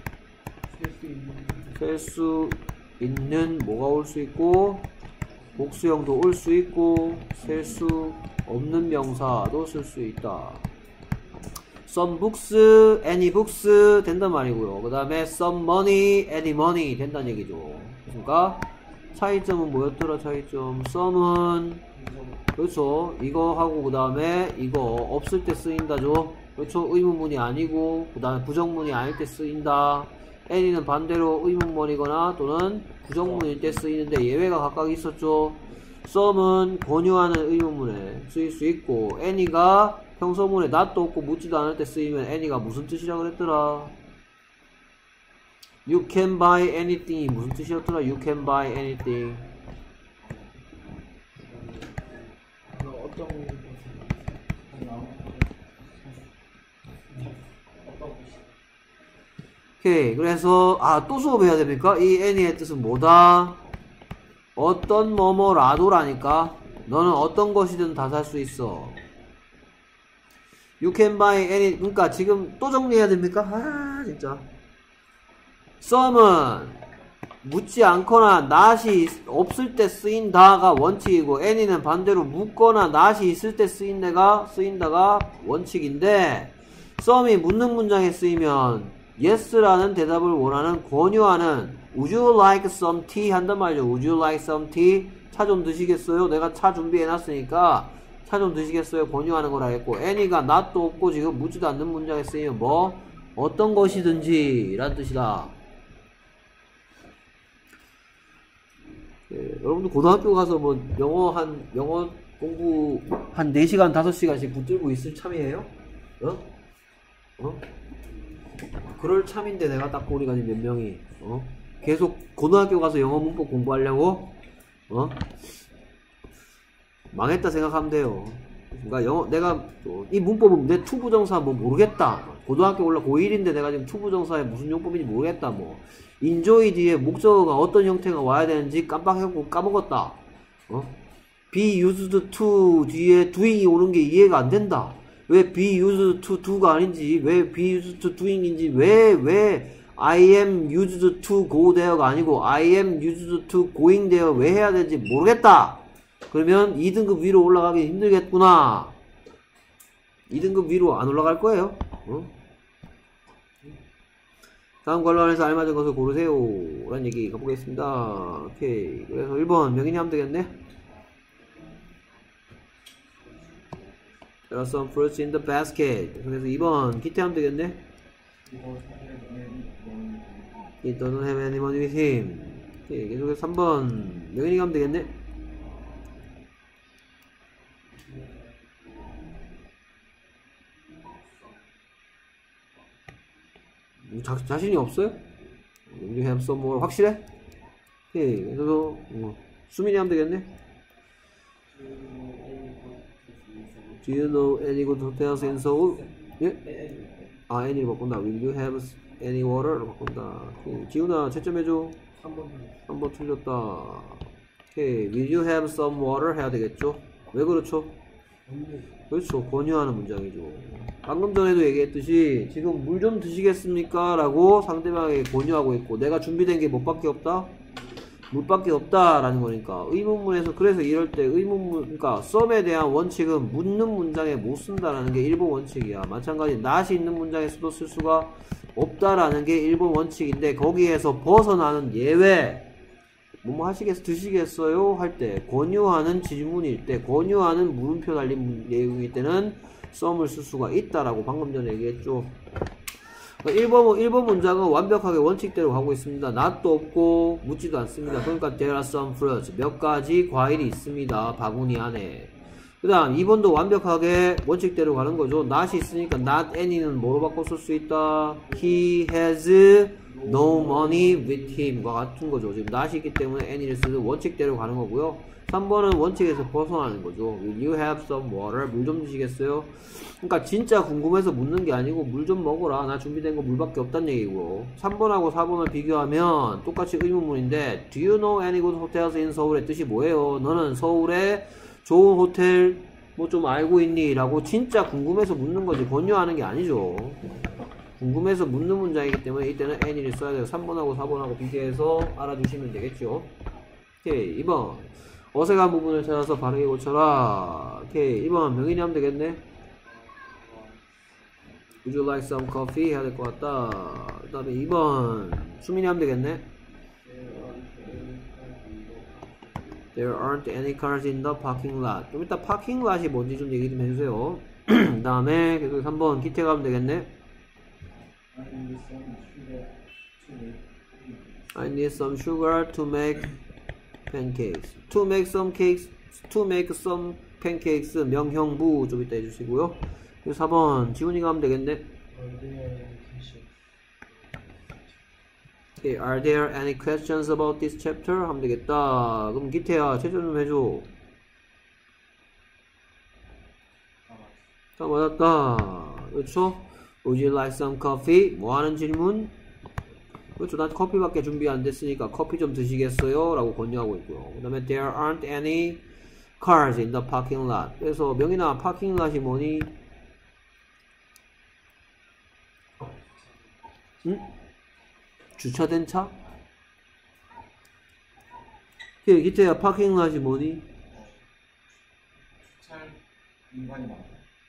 셀 수 있는 뭐가 올 수 있고 복수형도 올 수 있고 셀 수 없는 명사도 쓸 수 있다. some books, any books 된단 말이고요. 그 다음에 some money, any money 된다는 얘기죠. 그러니까 차이점은 뭐였더라? 차이점 some은 그렇죠. 이거 하고 그 다음에 이거 없을 때 쓰인다죠. 그렇죠. 의문문이 아니고 그 다음에 부정문이 아닐 때 쓰인다. any는 반대로 의문문이거나 또는 부정문일 때 쓰이는데 예외가 각각 있었죠. some은 권유하는 의문문에 쓰일 수 있고 any가 평소문에 not도 없고 묻지도 않을 때 쓰이면 any가 무슨 뜻이라 그랬더라? You can buy anything이 무슨 뜻이었더라? You can buy anything. 어떤 오케이. 그래서 아 또 수업해야 됩니까? 이 any의 뜻은 뭐다? 어떤 뭐뭐라도라니까. 너는 어떤 것이든 다 살 수 있어. You can buy any. 그러니까 지금 또 정리해야 됩니까? 아 진짜. some은 묻지 않거나 not이 없을 때 쓰인다가 원칙이고 any는 반대로 묻거나 not이 있을 때 쓰인다가 쓰인다가 원칙인데 some이 묻는 문장에 쓰이면 yes라는 대답을 원하는 권유하는 would you like some tea 한단 말이죠. would you like some tea? 차 좀 드시겠어요? 내가 차 준비해놨으니까 차 좀 드시겠어요? 권유하는 거라 했고 any가 not도 없고 지금 묻지도 않는 문장에 쓰이면 뭐? 어떤 것이든지 라는 뜻이다. 예, 여러분들 고등학교 가서 뭐 영어 한 영어 공부 한 네 시간 다섯 시간씩 붙들고 있을 참이에요? 어? 어? 그럴 참인데 내가 딱 보니까 몇 명이 어? 계속 고등학교 가서 영어 문법 공부하려고 어? 망했다 생각하면 돼요. 그러니까 영어 내가 이 문법은 내 투부정사 뭐 모르겠다. 고등학교 올라 고일인데 내가 지금 투부정사에 무슨 용법인지 모르겠다. 뭐 enjoy 뒤에 목적어가 어떤 형태가 와야 되는지 깜빡하고 까먹었다. 어? be used to 뒤에 doing이 오는 게 이해가 안 된다. 왜 be used to do가 아닌지, 왜 be used to doing인지, 왜, 왜 I am used to go there가 아니고 I am used to going there 왜 해야 되는지 모르겠다. 그러면 이 등급 위로 올라가기 힘들겠구나. 이 등급 위로 안 올라갈 거예요. 어? 다음 관련해서 알맞은 것을 고르세요. 라는 얘기 가보겠습니다. 오케이. 그래서 일 번 명인이 하면 되겠네. There are some fruits in the basket. 그래서 이 번 기태 하면 되겠네. He doesn't have anyone with him. 오케이. 계속해서 삼 번 명인이가 하면 되겠네. 자, 자신이 없어요? You have some more. 확실해? 오케이. 그래서 어, 수민이 하면 되겠네. Do you know any good hotels in Seoul? 예? 아, any를 바꾼다. Will you have any water를 바꾼다. 오케이. 지훈아, 채점해줘. 한 번. 한 번 틀렸다. 오케이. Will you have some water? 해야 되겠죠? 왜 그렇죠? 그렇죠. 권유하는 문장이죠. 방금 전에도 얘기했듯이 지금 물 좀 드시겠습니까? 라고 상대방에게 권유하고 있고 내가 준비된 게 뭐밖에 없다? 물밖에 없다 라는 거니까 의문문에서 그래서 이럴 때 의문문 그러니까 썸에 대한 원칙은 묻는 문장에 못 쓴다라는 게 일본 원칙이야. 마찬가지 not이 있는 문장에서도 쓸 수가 없다라는 게 일본 원칙인데 거기에서 벗어나는 예외 뭐뭐 하시겠, 드시겠어요? 할 때, 권유하는 질문일 때, 권유하는 물음표 달린 내용일 때는 썸을 쓸 수가 있다라고 방금 전에 얘기했죠. 일 번, 일 번 문장은 완벽하게 원칙대로 가고 있습니다. not도 없고, 묻지도 않습니다. 그러니까 there are some fruits. 몇 가지 과일이 있습니다. 바구니 안에. 그 다음, 이 번도 완벽하게 원칙대로 가는 거죠. not이 있으니까 not any는 뭐로 바꿔 쓸 수 있다? He has no money with him과 같은 거죠. 지금 not이 있기 때문에 any를 쓰는 원칙대로 가는 거고요. 삼 번은 원칙에서 벗어나는 거죠. Will you have some water? 물 좀 드시겠어요? 그러니까 진짜 궁금해서 묻는 게 아니고 물 좀 먹어라. 나 준비된 거 물밖에 없단 얘기고. 삼 번하고 사 번을 비교하면 똑같이 의문문인데 Do you know any good hotels in 서울의 뜻이 뭐예요? 너는 서울에 좋은 호텔 뭐 좀 알고 있니? 라고 진짜 궁금해서 묻는 거지 권유하는 게 아니죠. 궁금해서 묻는 문장이기 때문에 이때는 any를 써야 돼요. 삼 번하고 사 번하고 비교해서 알아두시면 되겠죠. 오케이. 이 번 어색한 부분을 찾아서 바르게 고쳐라. 오케이. 이 번 명인이 하면 되겠네. Would you like some coffee? 해야 될 것 같다. 그 다음에 이 번 수민이 하면 되겠네. There aren't any cars in the parking lot. 좀 이따 parking lot이 뭔지 좀 얘기 좀 해주세요. 그 다음에 계속 삼 번 기태가 하면 되겠네. I need some sugar to make pancakes. To make some cakes, to make some pancakes 명형부 좀 이따 해주시고요. 그리고 사 번 지훈이가 하면 되겠네. Okay, are there any questions about this chapter? 하면 되겠다. 그럼 기태야 채점 좀 해줘. 다 맞았다. 그렇죠? Would you like some coffee? 뭐 하는 질문? 그렇죠. 난 커피밖에 준비 안 됐으니까 커피 좀 드시겠어요? 라고 권유하고 있고요. 그 다음에 there aren't any cars in the parking lot. 그래서 명인아 parking lot이 뭐니? 응? 주차된 차? 예, 기태야 parking lot이 뭐니? 주차할 공간이 많아.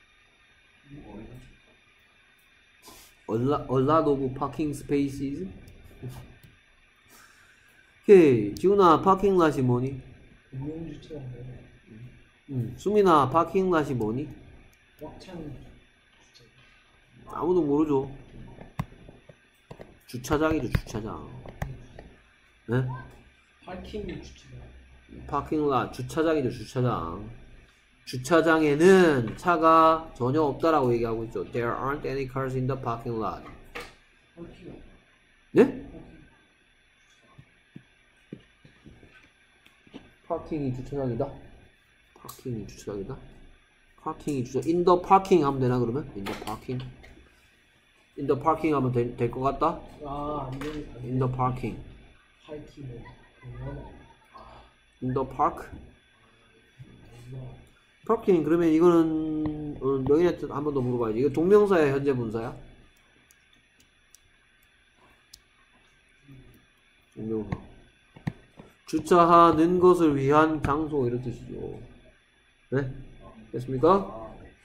A lot, a lot of parking spaces? 오케이. 지훈아, parking lot이 뭐니? 공용주차인데 응. 수민아, parking lot이 뭐니? 꽉 찬 주차. 아무도 모르죠. 주차장이죠, 주차장. 네? 파킹 주차장. 파킹lot 주차장이죠. 주차장. 주차장에는 차가 전혀 없다라고 얘기하고 있죠. There aren't any cars in the parking lot. 파킹. 네? 파킹이 주차장이다. 파킹이 주차장이다. 파킹이 주차. In the parking 하면 되나 그러면? In the parking. In the parking 하면 될 것 같다. 아, 안 돼. In the parking. 파킹은 공원. In the park. 뭐, 파킹 그러면 이거는 어, 명인한테 한 번 더 물어봐야지. 이거 동명사야 현재 분사야? 동명사. 주차하는 것을 위한 장소 이런 뜻이죠. 네? 됐습니까?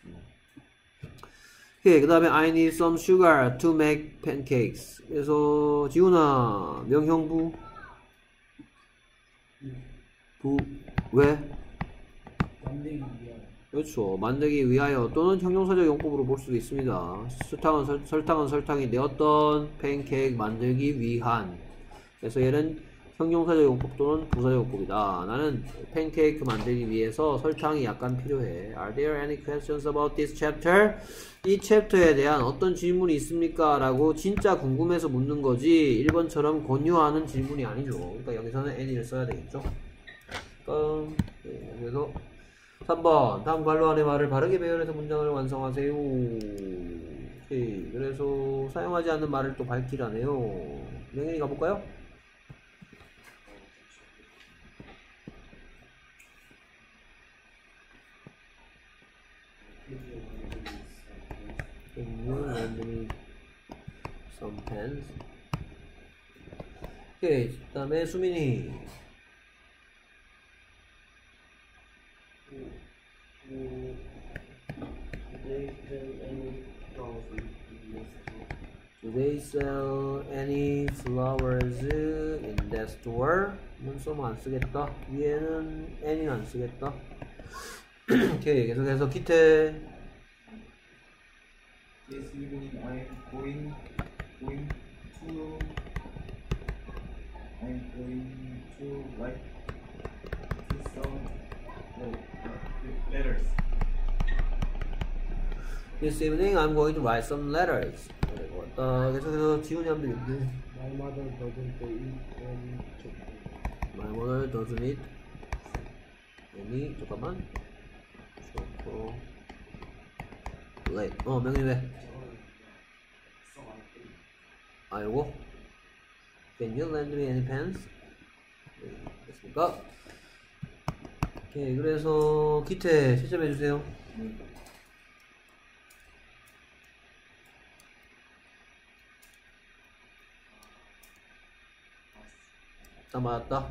오케이. 그 다음에 I need some sugar to make pancakes. 그래서 지훈아 명형부 부 왜? 만들기 위한. 그렇죠. 만들기 위하여 또는 형용사적 용법으로 볼 수도 있습니다. 설탕은 설, 설탕은 설탕인데 어떤 팬케이크 만들기 위한. 그래서 얘는 형용사적 용법 또는 부사적 용법이다. 나는 팬케이크 만들기 위해서 설탕이 약간 필요해. Are there any questions about this chapter? 이 챕터에 대한 어떤 질문이 있습니까? 라고 진짜 궁금해서 묻는 거지 일 번처럼 권유하는 질문이 아니죠. 그러니까 여기서는 any를 써야 되겠죠. 음, 네, 그래서 삼 번 다음 관로 안의 말을 바르게 배열해서 문장을 완성하세요. 오케이. 그래서 사용하지 않는 말을 또 밝히라네요. 명현이 가볼까요? Can you lend me some pens? 오케이. 그 다음에 수민이. Do they sell any flowers in that store? 문서는 안 쓰겠다. 위에는 any는 안 쓰겠다. 오케이. 계속해서 기태. This evening I'm going going to I'm going to write to some no, uh, letters. This evening I'm going to write some letters. 그리고 어, 계속해서 지훈이 하면 되겠네. My mother doesn't eat any chocolate. My mother doesn't eat any 잠깐만. chocolate. 어 명이 왜? 아 요거? Can you lend me any pens? 네, 됐습니까? 오케이. 그래서 기태 채점해 주세요. 다 맞았다.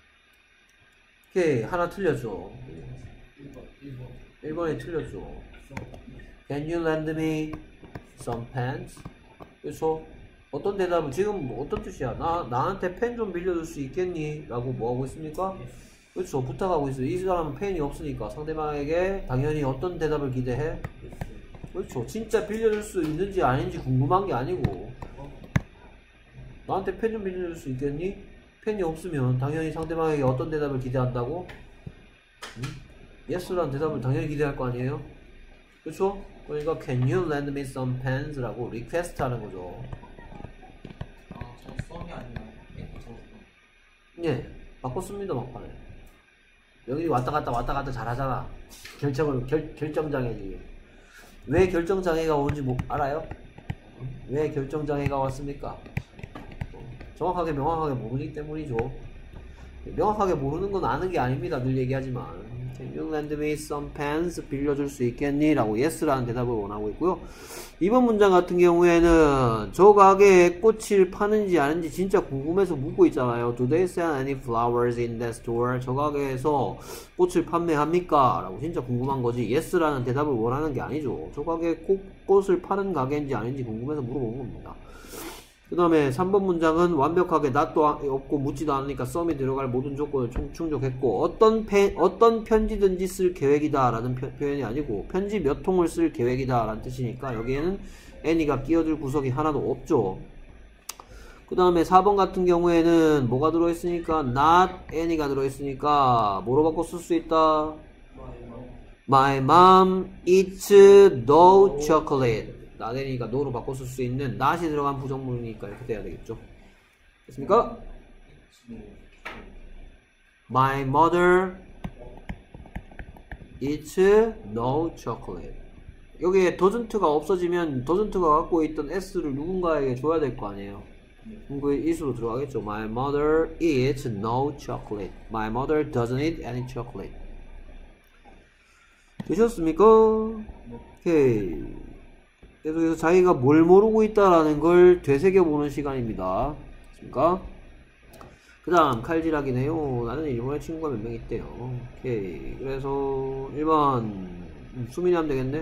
오케이. 하나 틀렸죠. 일 번, 일 번. 일 번에 틀렸죠. Can you lend me some pens? 그래서 어떤 대답은 지금 뭐 어떤 뜻이야? 나 나한테 펜 좀 빌려줄 수 있겠니? 라고 뭐 하고 있습니까? 그렇죠. 부탁하고 있어요. 이 사람은 펜이 없으니까 상대방에게 당연히 어떤 대답을 기대해? 그렇죠. 진짜 빌려줄 수 있는지 아닌지 궁금한 게 아니고 나한테 펜 좀 빌려줄 수 있겠니? 펜이 없으면 당연히 상대방에게 어떤 대답을 기대한다고? 음? Yes라는 대답을 당연히 기대할 거 아니에요? 그렇죠? 그러니까 Can you lend me some pens? 라고 리퀘스트 하는 거죠. 아, 저 썸이 아니라 저 예, 바꿨습니다 막판에. 여기 왔다 갔다 왔다 갔다 잘하잖아. 결정을 결, 결정장애지. 왜 결정장애가 오는지 뭐 알아요? 왜 결정장애가 왔습니까? 정확하게 명확하게 모르기 때문이죠. 명확하게 모르는 건 아는 게 아닙니다. 늘 얘기하지만 Can you lend me some pens? 빌려줄 수 있겠니? 라고 yes라는 대답을 원하고 있고요. 이번 문장 같은 경우에는 저 가게에 꽃을 파는지 아닌지 진짜 궁금해서 묻고 있잖아요. Do they sell any flowers in that store? 저 가게에서 꽃을 판매합니까? 라고 진짜 궁금한 거지 yes라는 대답을 원하는 게 아니죠. 저 가게에 꽃, 꽃을 파는 가게인지 아닌지 궁금해서 물어본 겁니다. 그 다음에 삼 번 문장은 완벽하게 낫도 없고 묻지도 않으니까 썸이 들어갈 모든 조건을 충족했고 어떤 펜, 어떤 편지든지 쓸 계획이다 라는 표, 표현이 아니고 편지 몇 통을 쓸 계획이다 라는 뜻이니까 여기에는 any가 끼어들 구석이 하나도 없죠. 그 다음에 사 번 같은 경우에는 뭐가 들어있으니까 not any가 들어있으니까 뭐로 바꿔 쓸 수 있다? My mom eats no chocolate. not any니까 no로 바꿔 쓸 수 있는 not이 들어간 부정문이니까 이렇게 돼야 되겠죠. 됐습니까? My mother eats no chocolate. 여기에 doesn't가 없어지면 doesn't가 갖고 있던 s를 누군가에게 줘야 될 거 아니에요. 그럼 그 is로 들어가겠죠. My mother eats no chocolate. My mother doesn't eat any chocolate. 되셨습니까? 오케이. 계속해서 자기가 뭘 모르고 있다라는 걸 되새겨보는 시간입니다. 됐습니까? 그 다음 칼질하기네요. 나는 일본에 친구가 몇 명 있대요. 오케이. 그래서 일 번 음, 수민이 하면 되겠네.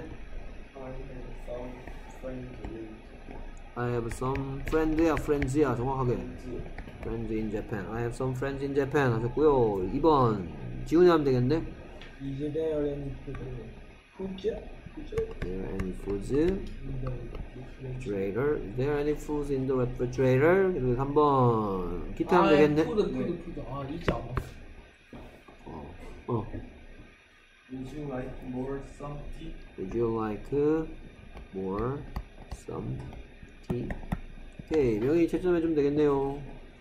I have some friend야 friends야 정확하게 friends in Japan. I have some friends in Japan 하셨고요. 이 번 지훈이 하면 되겠네. Is there any foods? Is there any foods in the refrigerator? Is there any foods in the refrigerator? 그리고 삼 번 기타 하면 되겠네. 푸드 푸드 푸드. 아 잊지 않았어. 어. 어. Would you like more some tea? Would you like more some tea? 오케이, 명이 채점해주면 되겠네요.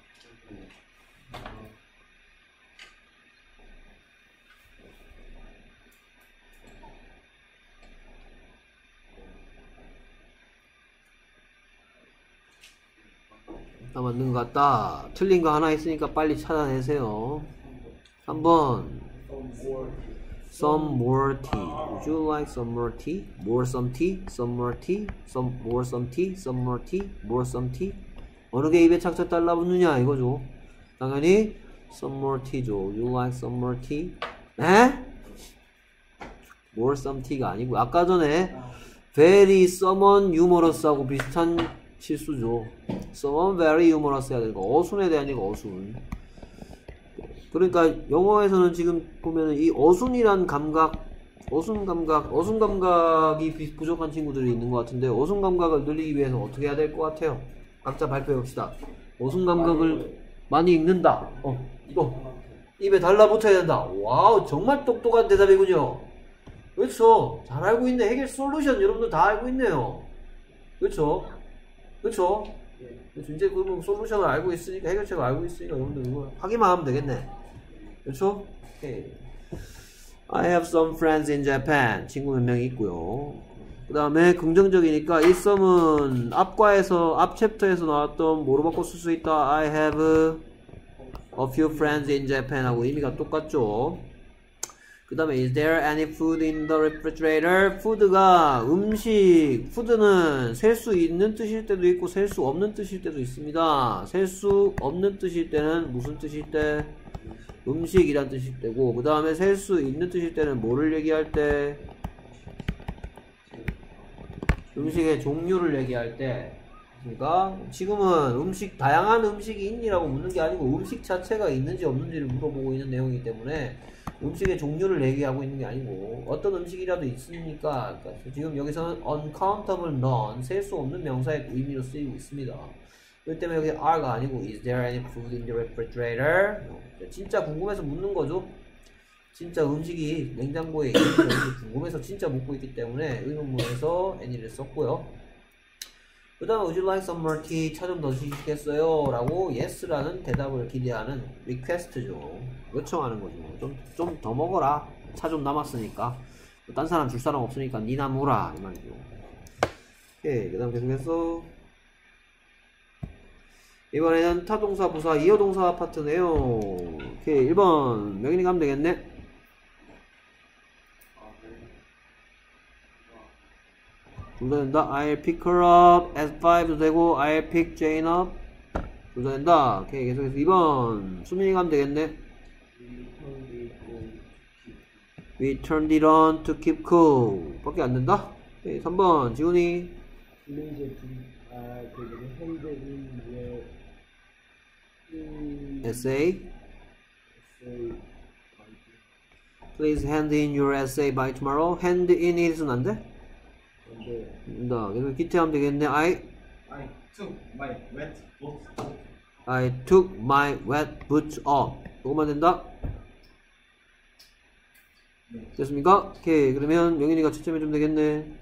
다 맞는 것 같다. 틀린 거 하나 있으니까 빨리 찾아내세요. 삼 번 Some more tea. Would you like some more tea? More some tea? Some more tea? Some more some tea? Some more tea? More some tea? 어느 게 입에 착착 달라붙느냐 이거죠. 당연히 some more tea죠. Would you like some more tea? 에? More some tea가 아니고 아까 전에 very someone humous하고 비슷한 실수죠. someone very humorous 해야 되는 거. 어순에 대한 이거 어순. 그러니까 영어에서는 지금 보면은 이 어순이란 감각, 어순 감각, 어순 감각이 부족한 친구들이 있는 것 같은데 어순 감각을 늘리기 위해서 어떻게 해야 될 것 같아요? 각자 발표해 봅시다. 어순 감각을 많이 읽는다. 어, 또 입에 달라붙어야 된다. 와우, 정말 똑똑한 대답이군요. 그렇죠. 잘 알고 있네. 해결 솔루션 여러분들 다 알고 있네요. 그렇죠. 그렇죠. 그렇죠. 이제 그 솔루션을 알고 있으니까 해결책을 알고 있으니까 여러분들 이거 하기만 하면 되겠네. 그렇죠? 오케이. I have some friends in Japan. 친구 몇 명이 있고요. 그 다음에 긍정적이니까 이 썸은 앞과에서 앞 챕터에서 나왔던 뭐로 바꿔 쓸 수 있다. I have a few friends in Japan 하고 의미가 똑같죠. 그 다음에 is there any food in the refrigerator? 푸드가 음식, 푸드는 셀 수 있는 뜻일 때도 있고 셀 수 없는 뜻일 때도 있습니다. 셀 수 없는 뜻일 때는 무슨 뜻일 때? 음식이란 뜻일 때고, 그 다음에 셀 수 있는 뜻일 때는 뭐를 얘기할 때? 음식의 종류를 얘기할 때. 그러니까 지금은 음식, 다양한 음식이 있니라고 묻는 게 아니고 음식 자체가 있는지 없는지를 물어보고 있는 내용이기 때문에 음식의 종류를 얘기하고 있는 게 아니고 어떤 음식이라도 있으니까, 그러니까 지금 여기서는 uncountable none, 셀 수 없는 명사의 의미로 쓰이고 있습니다. 그렇기 때문에 여기 are가 아니고 is there any food in the refrigerator? 진짜 궁금해서 묻는 거죠. 진짜 음식이 냉장고에 있는지 궁금해서 진짜 묻고 있기 때문에 의문문에서 any를 썼고요. 그 다음에 would you like some more tea? 차 좀 더 드시겠어요? 라고 yes라는 대답을 기대하는 request죠. 요청하는 거죠. 좀, 좀 더 먹어라. 차 좀 남았으니까. 딴 사람 줄 사람 없으니까 니나 물어. 이 말이죠. 오케이. 그 다음 계속해서 이번에는 타동사, 부사, 이어동사 파트네요. 오케이. 일 번 명인이 가면 되겠네. 둘 다 된다. I'll pick her up at five도 되고 I'll pick Jane up 둘 다 된다. 오케이. 계속해서 이 번 수민이 가면 되겠네. We turned it on to keep cool 밖에 안 된다. 오케이. 삼 번 지훈이 Please 아, 그 핸드 in your essay. Please hand in your essay by tomorrow. Hand in it은 안 돼? 된다. 그래서 기태 하면 되겠네. I I took my wet boots off. I took my wet boots off. 이거만 된다? 네. 됐습니까? 오케이. 그러면 명인이가 채점해주면 되겠네.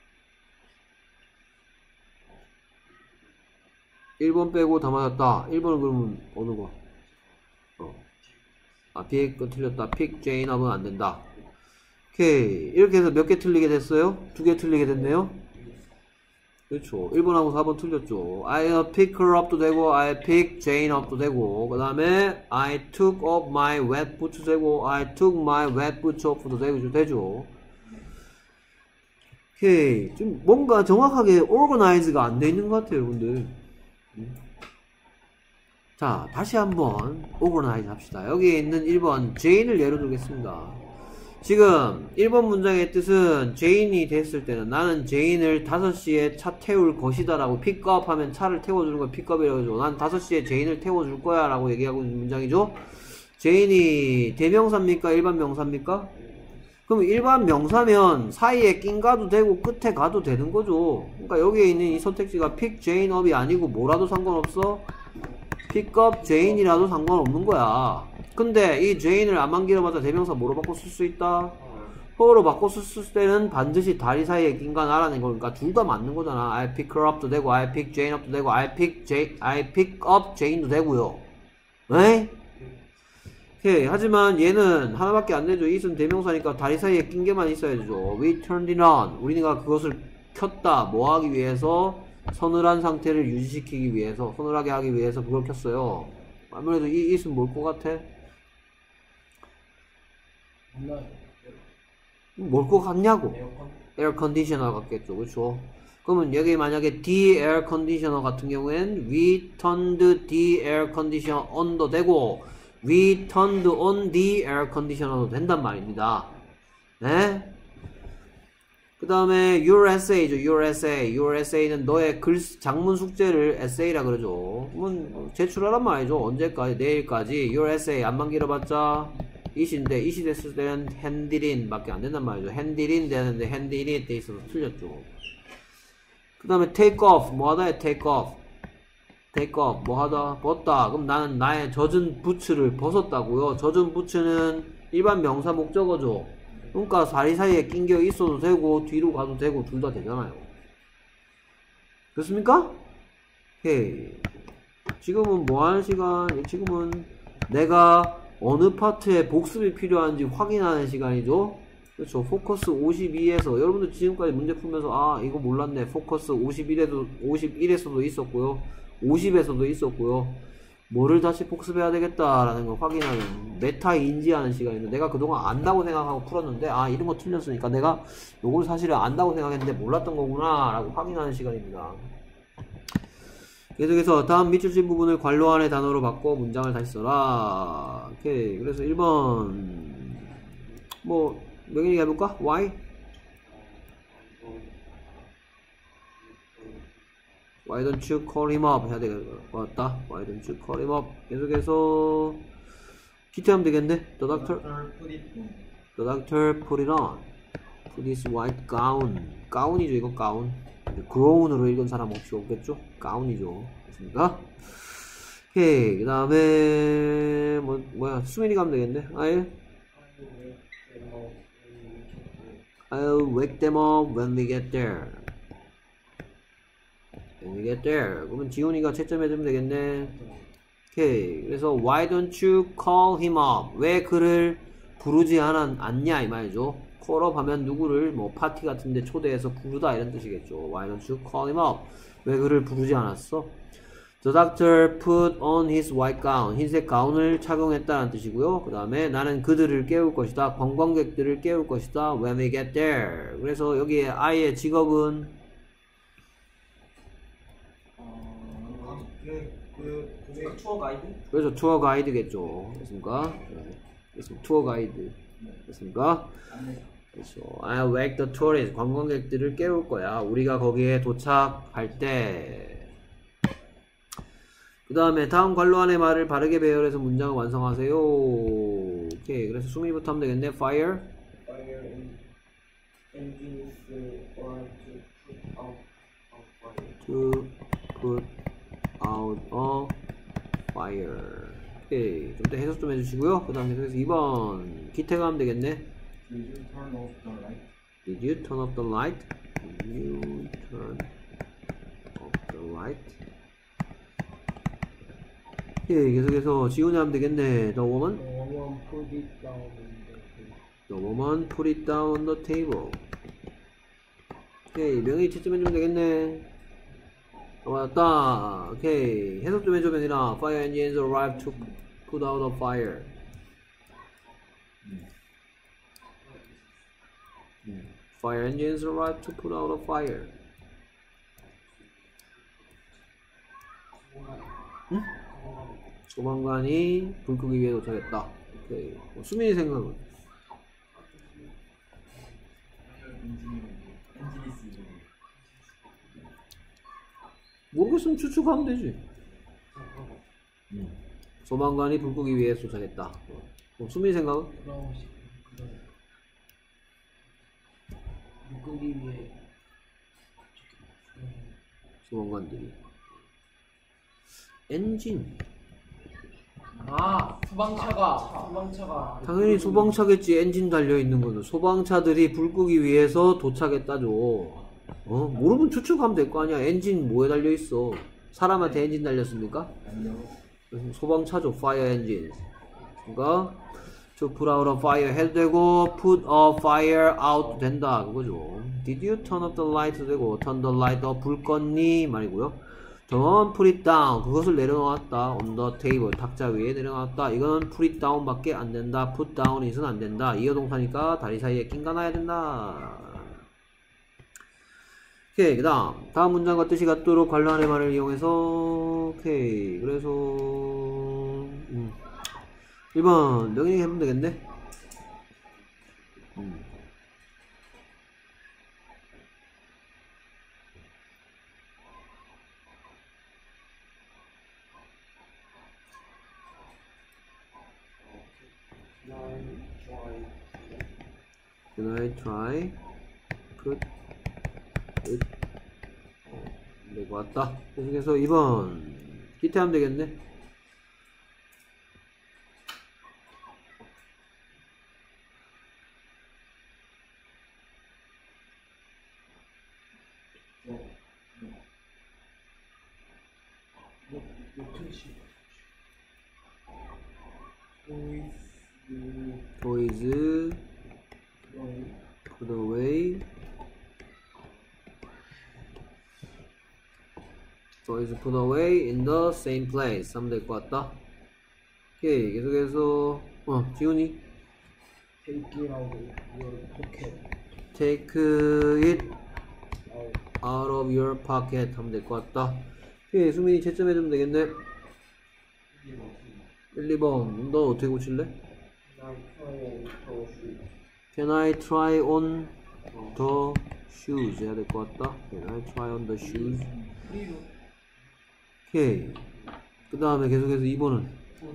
일 번 빼고 다 맞았다. 일 번은 그러면 어느 거? 어. 아, pick 거 틀렸다. pick Jane up은 안 된다. 오케이. 이렇게 해서 몇 개 틀리게 됐어요? 두 개 틀리게 됐네요? 그렇죠. 일 번하고 사 번 틀렸죠. I pick her up도 되고, I pick Jane up도 되고, 그 다음에 I took off my wet boots 되고, I took my wet boots off도 되고, 되죠. 오케이. 좀 뭔가 정확하게 organize가 안 돼 있는 것 같아요, 여러분들. 자, 다시 한번 organize 합시다. 여기에 있는 일 번 Jane을 예로 들겠습니다. 지금 일 번 문장의 뜻은 Jane이 됐을 때는 나는 Jane을 다섯 시에 차 태울 것이다 라고 픽업 하면 차를 태워주는 걸 픽업이라고 하죠. 난 다섯 시에 Jane을 태워줄 거야 라고 얘기하고 있는 문장이죠. Jane이 대명사입니까? 일반 명사입니까? 그럼 일반 명사면 사이에 낀 가도 되고 끝에 가도 되는 거죠. 그러니까 여기에 있는 이 선택지가 pick Jane up이 아니고 뭐라도 상관없어? pick up Jane이라도 상관없는 거야. 근데 이 Jane을 안만 길어봤자 대명사 뭐로 바꿔 쓸 수 있다? 허로 바꿔 쓸 때는 반드시 다리 사이에 낀가 나라는 거니까 둘 다 맞는 거잖아. I pick her up도 되고 I pick Jane up도 되고 I pick J, I pick up Jane도 되고요. 에이? 오케이. 하지만 얘는 하나밖에 안 되죠. it은 대명사니까 다리 사이에 낀 게만 있어야 되죠. We turned it on. 우리가 그것을 켰다. 뭐 하기 위해서? 서늘한 상태를 유지시키기 위해서, 서늘하게 하기 위해서 그걸 켰어요. 아무래도 이 it은 뭘 것 같아? 몰라요. 뭘 것 같냐고? 에어컨. 에어 컨디셔너 같겠죠. 그렇죠? 그러면 여기 만약에 the air conditioner 같은 경우엔 we turned the air conditioner on도 되고 we turned on the air conditioner도 된단 말입니다. 네? 그 다음에 your essay죠. your essay. your essay는 너의 글, 장문 숙제를 essay라 그러죠. 그러면 제출하란 말이죠. 언제까지? 내일까지. your essay 안만 길어봤자 it인데 it이 됐을 때는 hand it in 밖에 안 된단 말이죠. hand it in 되는데 hand it in 돼 있어서 틀렸죠. 그 다음에 take off. 뭐 하다 해? take off. take off. 뭐 하다? 벗다. 그럼 나는 나의 젖은 부츠를 벗었다고요. 젖은 부츠는 일반 명사 목적어죠. 그러니까 다리 사이에 낀겨 있어도 되고 뒤로 가도 되고 둘 다 되잖아요. 그렇습니까? 오케이. 지금은 뭐 하는 시간? 지금은 내가 어느 파트에 복습이 필요한지 확인하는 시간이죠. 그렇죠. 포커스 오십이에서 여러분들 지금까지 문제 풀면서 아 이거 몰랐네. 포커스 오십일에도 오십일에서도 있었고요. 오십에서도 있었고요. 뭐를 다시 복습해야 되겠다라는 걸 확인하는 메타 인지하는 시간인데 내가 그동안 안다고 생각하고 풀었는데 아 이런 거 틀렸으니까 내가 요걸 사실은 안다고 생각했는데 몰랐던 거구나 라고 확인하는 시간입니다. 계속해서 다음 밑줄 친 부분을 괄호 안의 단어로 바꿔 문장을 다시 써라. 오케이. 그래서 일 번 뭐 명인이 해볼까? Why? Why don't you call him up? 해야 되겠다. 맞다. Why don't you call him up? 계속해서 기태하면 되겠네. The doctor, put it on. the doctor put it on. Put his white gown. 가운이죠. 이거 가운. 그라운으로 읽은 사람 혹시 없겠죠? 가운이죠. 됐습니까? 오케이. 그 다음에 뭐 뭐야? 수민이 가면 되겠네. 아예. I'll wake them up when we get there. When we get there. 그러면 지훈이가 채점해주면 되겠네. 오케이. 그래서 why don't you call him up? 왜 그를 부르지 않, 않냐 이 말이죠. call up 하면 누구를 뭐 파티 같은데 초대해서 부르다 이런 뜻이겠죠. Why don't you call him up? 왜 그를 부르지 않았어? The doctor put on his white gown. 흰색 가운을 착용했다는 뜻이고요. 그 다음에 나는 그들을 깨울 것이다. 관광객들을 깨울 것이다. When we get there. 그래서 여기에 I의 직업은 어, 그, 그, 그 투어 가이드? 그래서 투어 가이드겠죠. 됐습니까? 네. 됐습니다. 투어 가이드. 됐습니까? 그렇죠. I'll wake the tourists. 관광객들을 깨울 거야. 우리가 거기에 도착할 때. 그 다음에 다음 괄호 안의 말을 바르게 배열해서 문장을 완성하세요. 오케이. 그래서 수민이부터 하면 되겠네. Fire. Fire engines or to put out of fire. To put out a fire. 오케이. 좀 더 해석 좀 해주시고요. 그 다음 계속해서 이 번 기태가 하면 되겠네. Did you turn off the light? Did you turn off the light? Did you turn off the light? 예, 계속해서 지훈이 하면 되겠네. The woman? The woman put it down on the table. The woman put it down on the table. 오케이, 명의 채점 해주면 되겠네. 어, 맞다. 오케이, 해석 좀 해줘, 명이라. Fire engines arrived to put out a fire. 음. Fire engines arrived to put out a fire. 응? 소방관이 불 끄기 위해 도착했다. 오케이. 어, 수민이 생각은? 모르겠으면 추측하면 되지. 음. 소방관이 불 끄기 위해 도착했다. 어. 어, 수민이 생각은? 그런 식 그런 묶기 위해 소방관들이. 엔진. 아 소방차가 소방차가 당연히 소방차겠지. 엔진 달려있는 거는. 소방차들이 불 끄기 위해서 도착했다죠. 어? 모르면 추측하면 될 거 아니야. 엔진 뭐에 달려있어? 사람한테 엔진 달렸습니까? 아니요. 소방차죠. fire engines. 그러니까 to put out a fire 해도 되고 put a fire out 된다 그거죠. Did you turn off the light 되고 turn the light off 불 껐니 말이고요. Don't put it down 그것을 내려놓았다. on the table 탁자 위에 내려놨다. 이건 put it down 밖에 안 된다. put down it은 안 된다. 이어동사니까 다리 사이에 낀가 놔야 된다. 오케이. 그 다음 다음 문장과 뜻이 같도록 관련의 말을 이용해서 오케이. 그래서 음. 일 번 명령이 해보면 되겠네. 음. Can I try put it 어, 내고 왔다. 계속해서 이 번 기태하면 되겠네. toys put away toys put away in the same place 하면 될 것 같다. 오케이. 계속해서 어 지훈이 take it out of your pocket. take it out of your pocket 하면 될 것 같다. 오케이. 수민이 채점해주면 되겠네. 일, 이 번 너 어떻게 고칠래? Can I try on the shoes 해야 될 것 같다. Can I try on the shoes? 오케이. 그 다음에 계속해서 이 번은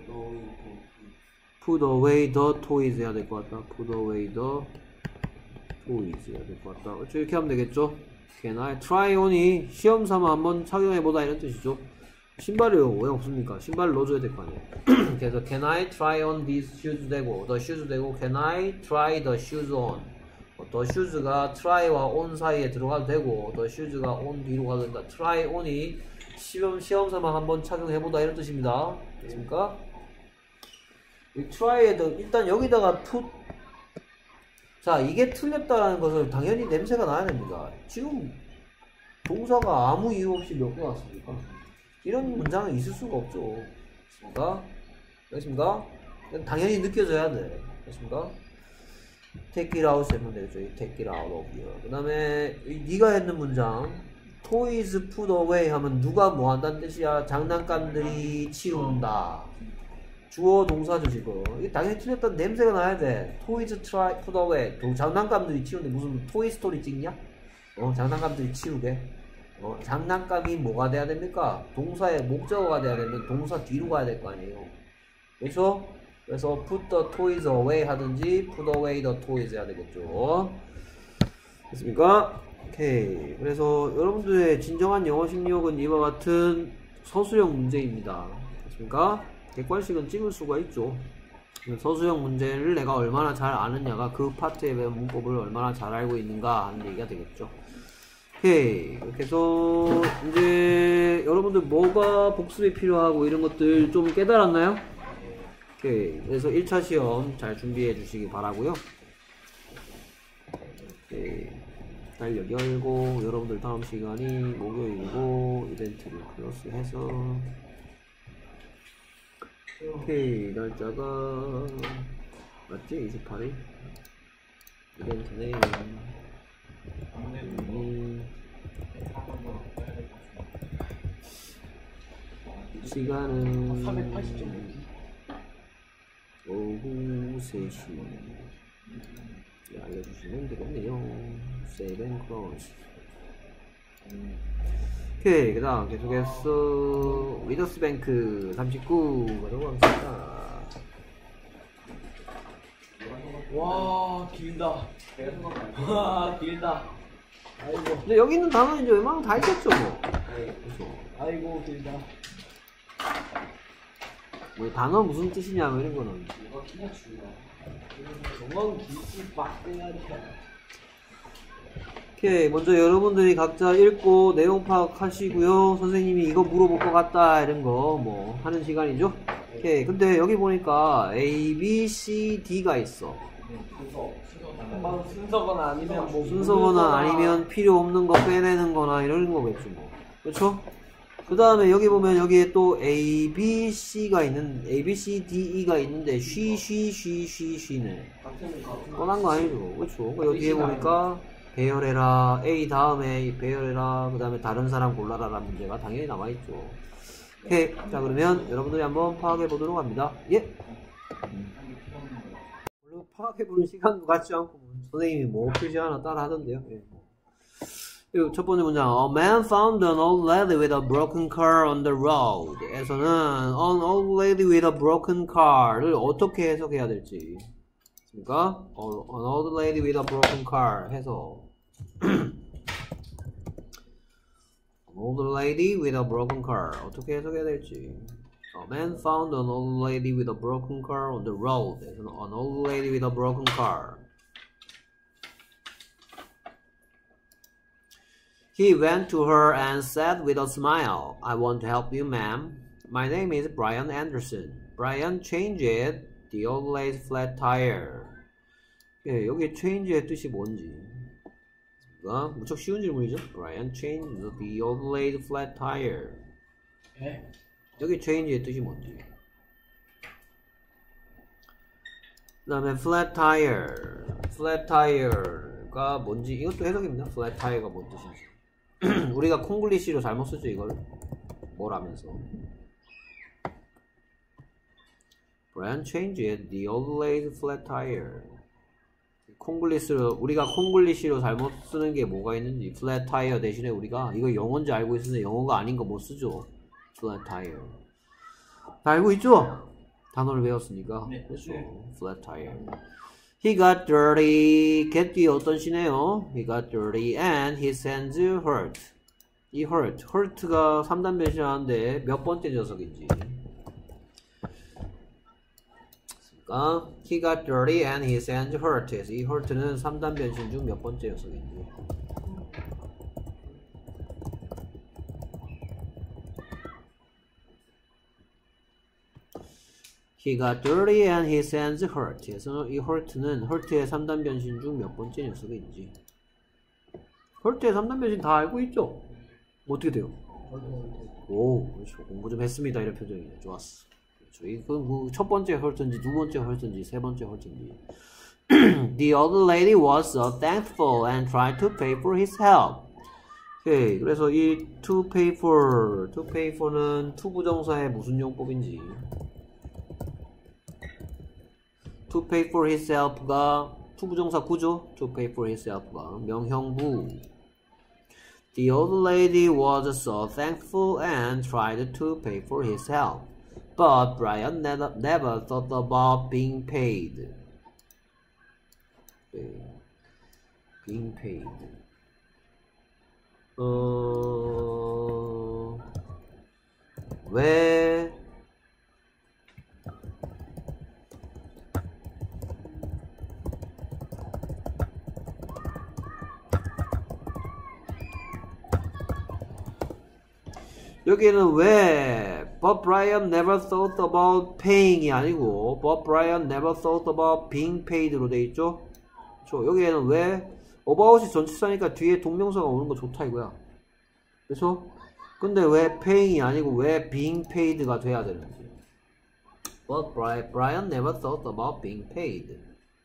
Put away the toys 해야 될 것 같다. Put away the toys 해야 될 것 같다. 어째 이렇게 하면 되겠죠? Can I try on이 시험 삼아 한번 착용해보다 이런 뜻이죠. 신발이요. 왜 없습니까? 신발을 넣어줘야 될 거 아니에요. 그래서 Can I try on these shoes 되고 the shoes 되고 Can I try the shoes on the shoes가 try와 on 사이에 들어가도 되고 the shoes가 on 뒤로 가도 된다. try on이 시험, 시험 삼아 한번 착용해보다 이런 뜻입니다. 됐습니까? 이 try에도 일단 여기다가 put 자 이게 틀렸다라는 것을 당연히 냄새가 나야 됩니다. 지금 동사가 아무 이유 없이 몇 개 왔습니까? 이런 문장은 있을 수가 없죠. 됐습니까? 됐습니까? 당연히 느껴져야 돼. 됐습니까? take it out 하면 되겠죠. take it out of here. 그 다음에 네가 했는 문장 toys put away 하면 누가 뭐 한다는 뜻이야? 장난감들이 치운다. 주어 동사죠 지금. 이게 당연히 틀렸던 냄새가 나야 돼. toys try put away. 장난감들이 치우는데 무슨 토이스토리 찍냐? 어, 장난감들이 치우게. 어, 장난감이 뭐가 돼야 됩니까? 동사의 목적어가 돼야 되면 동사 뒤로 가야 될 거 아니에요. 그렇죠? 그래서 put the toys away 하든지 put away the toys 해야 되겠죠. 됐습니까? 오케이. 그래서 여러분들의 진정한 영어 실력은 이와 같은 서술형 문제입니다. 그러니까 객관식은 찍을 수가 있죠. 서술형 문제를 내가 얼마나 잘 아느냐가 그 파트에 대한 문법을 얼마나 잘 알고 있는가 하는 얘기가 되겠죠. 오케이. 이렇게 해서 이제 여러분들 뭐가 복습이 필요하고 이런 것들 좀 깨달았나요? 오케이. 그래서 일 차 시험 잘 준비해 주시기 바라고요. 오케이. 달력 열고 여러분들 다음 시간이 목요일이고 이벤트를 클로스해서 오케이. 날짜가 맞지? 이십팔 일 이벤트네. 음, 시간은 사백팔십 점 오후 세 시 네, 알려주시면 되겠네요. 세븐 클로즈. 오케이. 그 다음 계속해서 위더스뱅크 삼십구 가도록 하겠습니다. 와 길다. 와 길다. 아이고 근데 여기 있는 단어는 이제 웬만하면 다 있겠죠 뭐. 그렇죠. 아이고 길다. 뭐 단어 무슨 뜻이냐 뭐 이런 거는 이거 키가 줄다. 영어는 길지 빡대야 돼. 오케이. 먼저 여러분들이 각자 읽고 내용 파악하시고요. 선생님이 이거 물어볼 것 같다 이런 거 뭐 하는 시간이죠. 오케이. 근데 여기 보니까 A, B, C, D가 있어. 순서 순서거나 아니면 뭐 순서거나 아니면 필요 없는 거 빼내는 거나 이런 거겠죠 뭐. 그렇죠? 그 다음에 여기 보면 여기에 또 A, B, C가 있는 A, B, C, D, E가 있는데 쉬, 쉬, 쉬, 쉬, 쉬네. 뻔한 거 아니죠. 그렇죠? 여기에 보니까 배열해라 A 다음에 배열해라 그 다음에 다른 사람 골라라 라는 문제가 당연히 남아있죠. 오케이. 자 그러면 여러분들이 한번 파악해 보도록 합니다. 예. 물론 파악해 보는 시간도 갖지 않고 선생님이 뭐 표시 하나 따라 하던데요. 예. 첫 번째 문장 A man found an old lady with a broken car on the road 에서는 an old lady with a broken car를 어떻게 해석해야 될지 그러니까 an old lady with a broken car 해서 an old lady with a broken car 어떻게 해석해야 될지 A man found an old lady with a broken car on the road 에서는 an old lady with a broken car He went to her and said with a smile, I want to help you, ma'am. My name is Brian Anderson. Brian changed the old lady's flat tire. 예, 여기 change의 뜻이 뭔지. 그러니까 무척 쉬운 질문이죠. Brian changed the old lady's flat tire. 예? 여기 change의 뜻이 뭔지. 그 다음에 flat tire. flat tire가 뭔지 이것도 해석입니다. flat tire가 뭔 뜻인지. 우리가 콩글리시로 잘못 쓰죠 이걸 뭐라면서 Brian changed the old lady's flat tire 콩글리시로 우리가 콩글리시로 잘못 쓰는 게 뭐가 있는지 flat tire 대신에 우리가 이거 영어인지 알고 있으면 영어가 아닌 거 못 쓰죠 flat tire 다 알고 있죠? 단어를 배웠으니까 네. 그렇죠 네. flat tire He got dirty. get 뒤에 어떤 시네요? He got dirty and his hands hurt. 이 hurt, hurt가 삼 단 변신하는데 몇 번째 녀석인지. 그러니까 he got dirty and his hands hurt. 그래서 이 hurt는 삼 단 변신 중 몇 번째 녀석인지. He got dirty and his hands hurt. 그래서 이 hurt는 hurt의 삼 단 변신 중 몇 번째 녀석인지. hurt의 삼 단 변신 다 알고 있죠? 어떻게 돼요? 오, 그렇죠. 공부 좀 했습니다. 이런 표정이네. 좋았어. 그렇죠. 이건 뭐 첫 번째 hurt인지 두 번째 hurt인지 세 번째 hurt인지. The old lady was so thankful and tried to pay for his help. 오케이. 그래서 이 to pay for, to pay for는 to 부정사의 무슨 용법인지. to pay for his help가 to 부정사 구조 to pay for his help가 명형부 The old lady was so thankful and tried to pay for his help but Brian never, never thought about being paid being paid 어... 왜 여기는 왜 Bob Bryan never thought about paying이 아니고 Bob Bryan never thought about being paid로 돼 있죠? 그렇죠? 여기에는 왜 about이 전치사니까 뒤에 동명사가 오는 거 좋다 이거야. 그렇죠? 근데 왜 paying이 아니고 왜 being paid가 돼야 되는지. But Bryan never thought about being paid.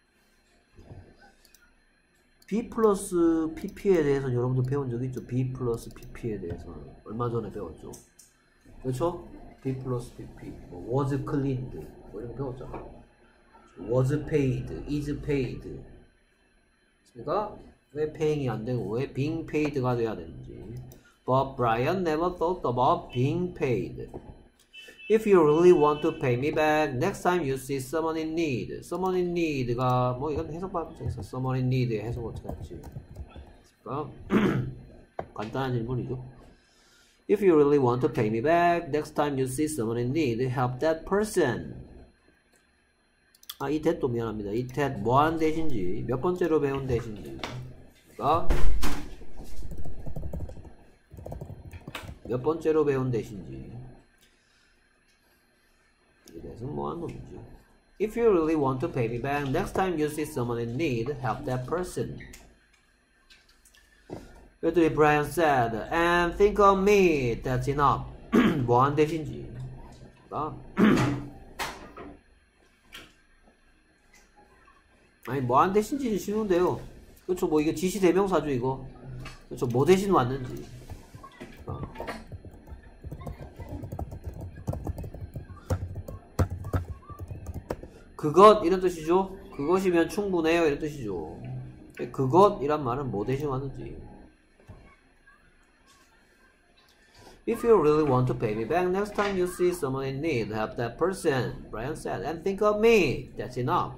B 플러스 pp에 대해서는 여러분들 배운 적 있죠? B 플러스 pp에 대해서는 얼마 전에 배웠죠? 그렇죠? B 플러스 pp 뭐 was cleaned 뭐 이런 거 배웠잖아. was paid, is paid. 그러니까 왜 paying이 안 되고 왜 being paid가 돼야 되는지. But Bryan never thought about being paid. If you really want to pay me back, next time you see someone in need. Someone in need가 뭐 이건 해석받을 수 있어. Someone in need의 해석 어떻게 할지. 그러니까 간단한 질문이죠. If you really want to pay me back, next time you see someone in need, help that person. 아, 이 that도 미안합니다. 이 that 뭐하는 대신지, 몇 번째로 배운 대신지. 그러니까 몇 번째로 배운 대신지. 이래서 뭐하는 놈이지. If you really want to pay me back, next time you see someone in need, help that person. 그랬더니 Bryan said, and think of me, that's enough. 뭐하는 대신지. 그러니까 아니 뭐하는 대신지는 쉬운데요. 그렇죠. 뭐 이게 지시 대명사죠 이거. 그렇죠. 뭐 대신 왔는지. 어. 그것 이런 뜻이죠. 그것이면 충분해요 이런 뜻이죠. 그것이란 말은 뭐 대신 왔는지. If you really want to pay me back, next time you see someone in need, help that person. Bryan said, and think of me. That's enough.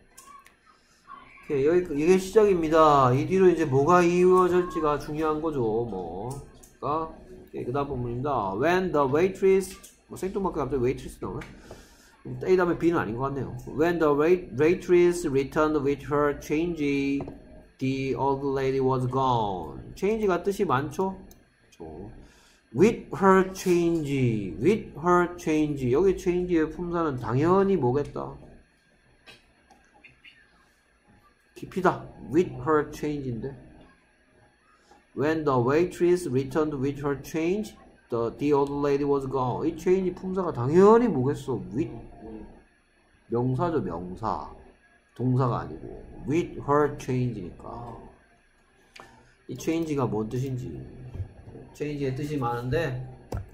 오케이, 여기 이게 시작입니다. 이 뒤로 이제 뭐가 이루어질지가 중요한 거죠. 뭐, 그러니까 그 다음 부분입니다. When the waitress, 뭐 생뚱맞게 갑자기 waitress 나오네. 이 다음에 B는 아닌 것 같네요. When the wait, waitress returned with her change, the old lady was gone. change가 뜻이 많죠? 그렇죠. With her change, with her change. 여기 change의 품사는 당연히 뭐겠다? 깊이다. With her change인데. When the waitress returned with her change, the, the old lady was gone. 이 change 품사가 당연히 뭐겠어? With 명사죠, 명사. 동사가 아니고 with her change니까. 이 change가 뭔 뜻인지. change의 뜻이 많은데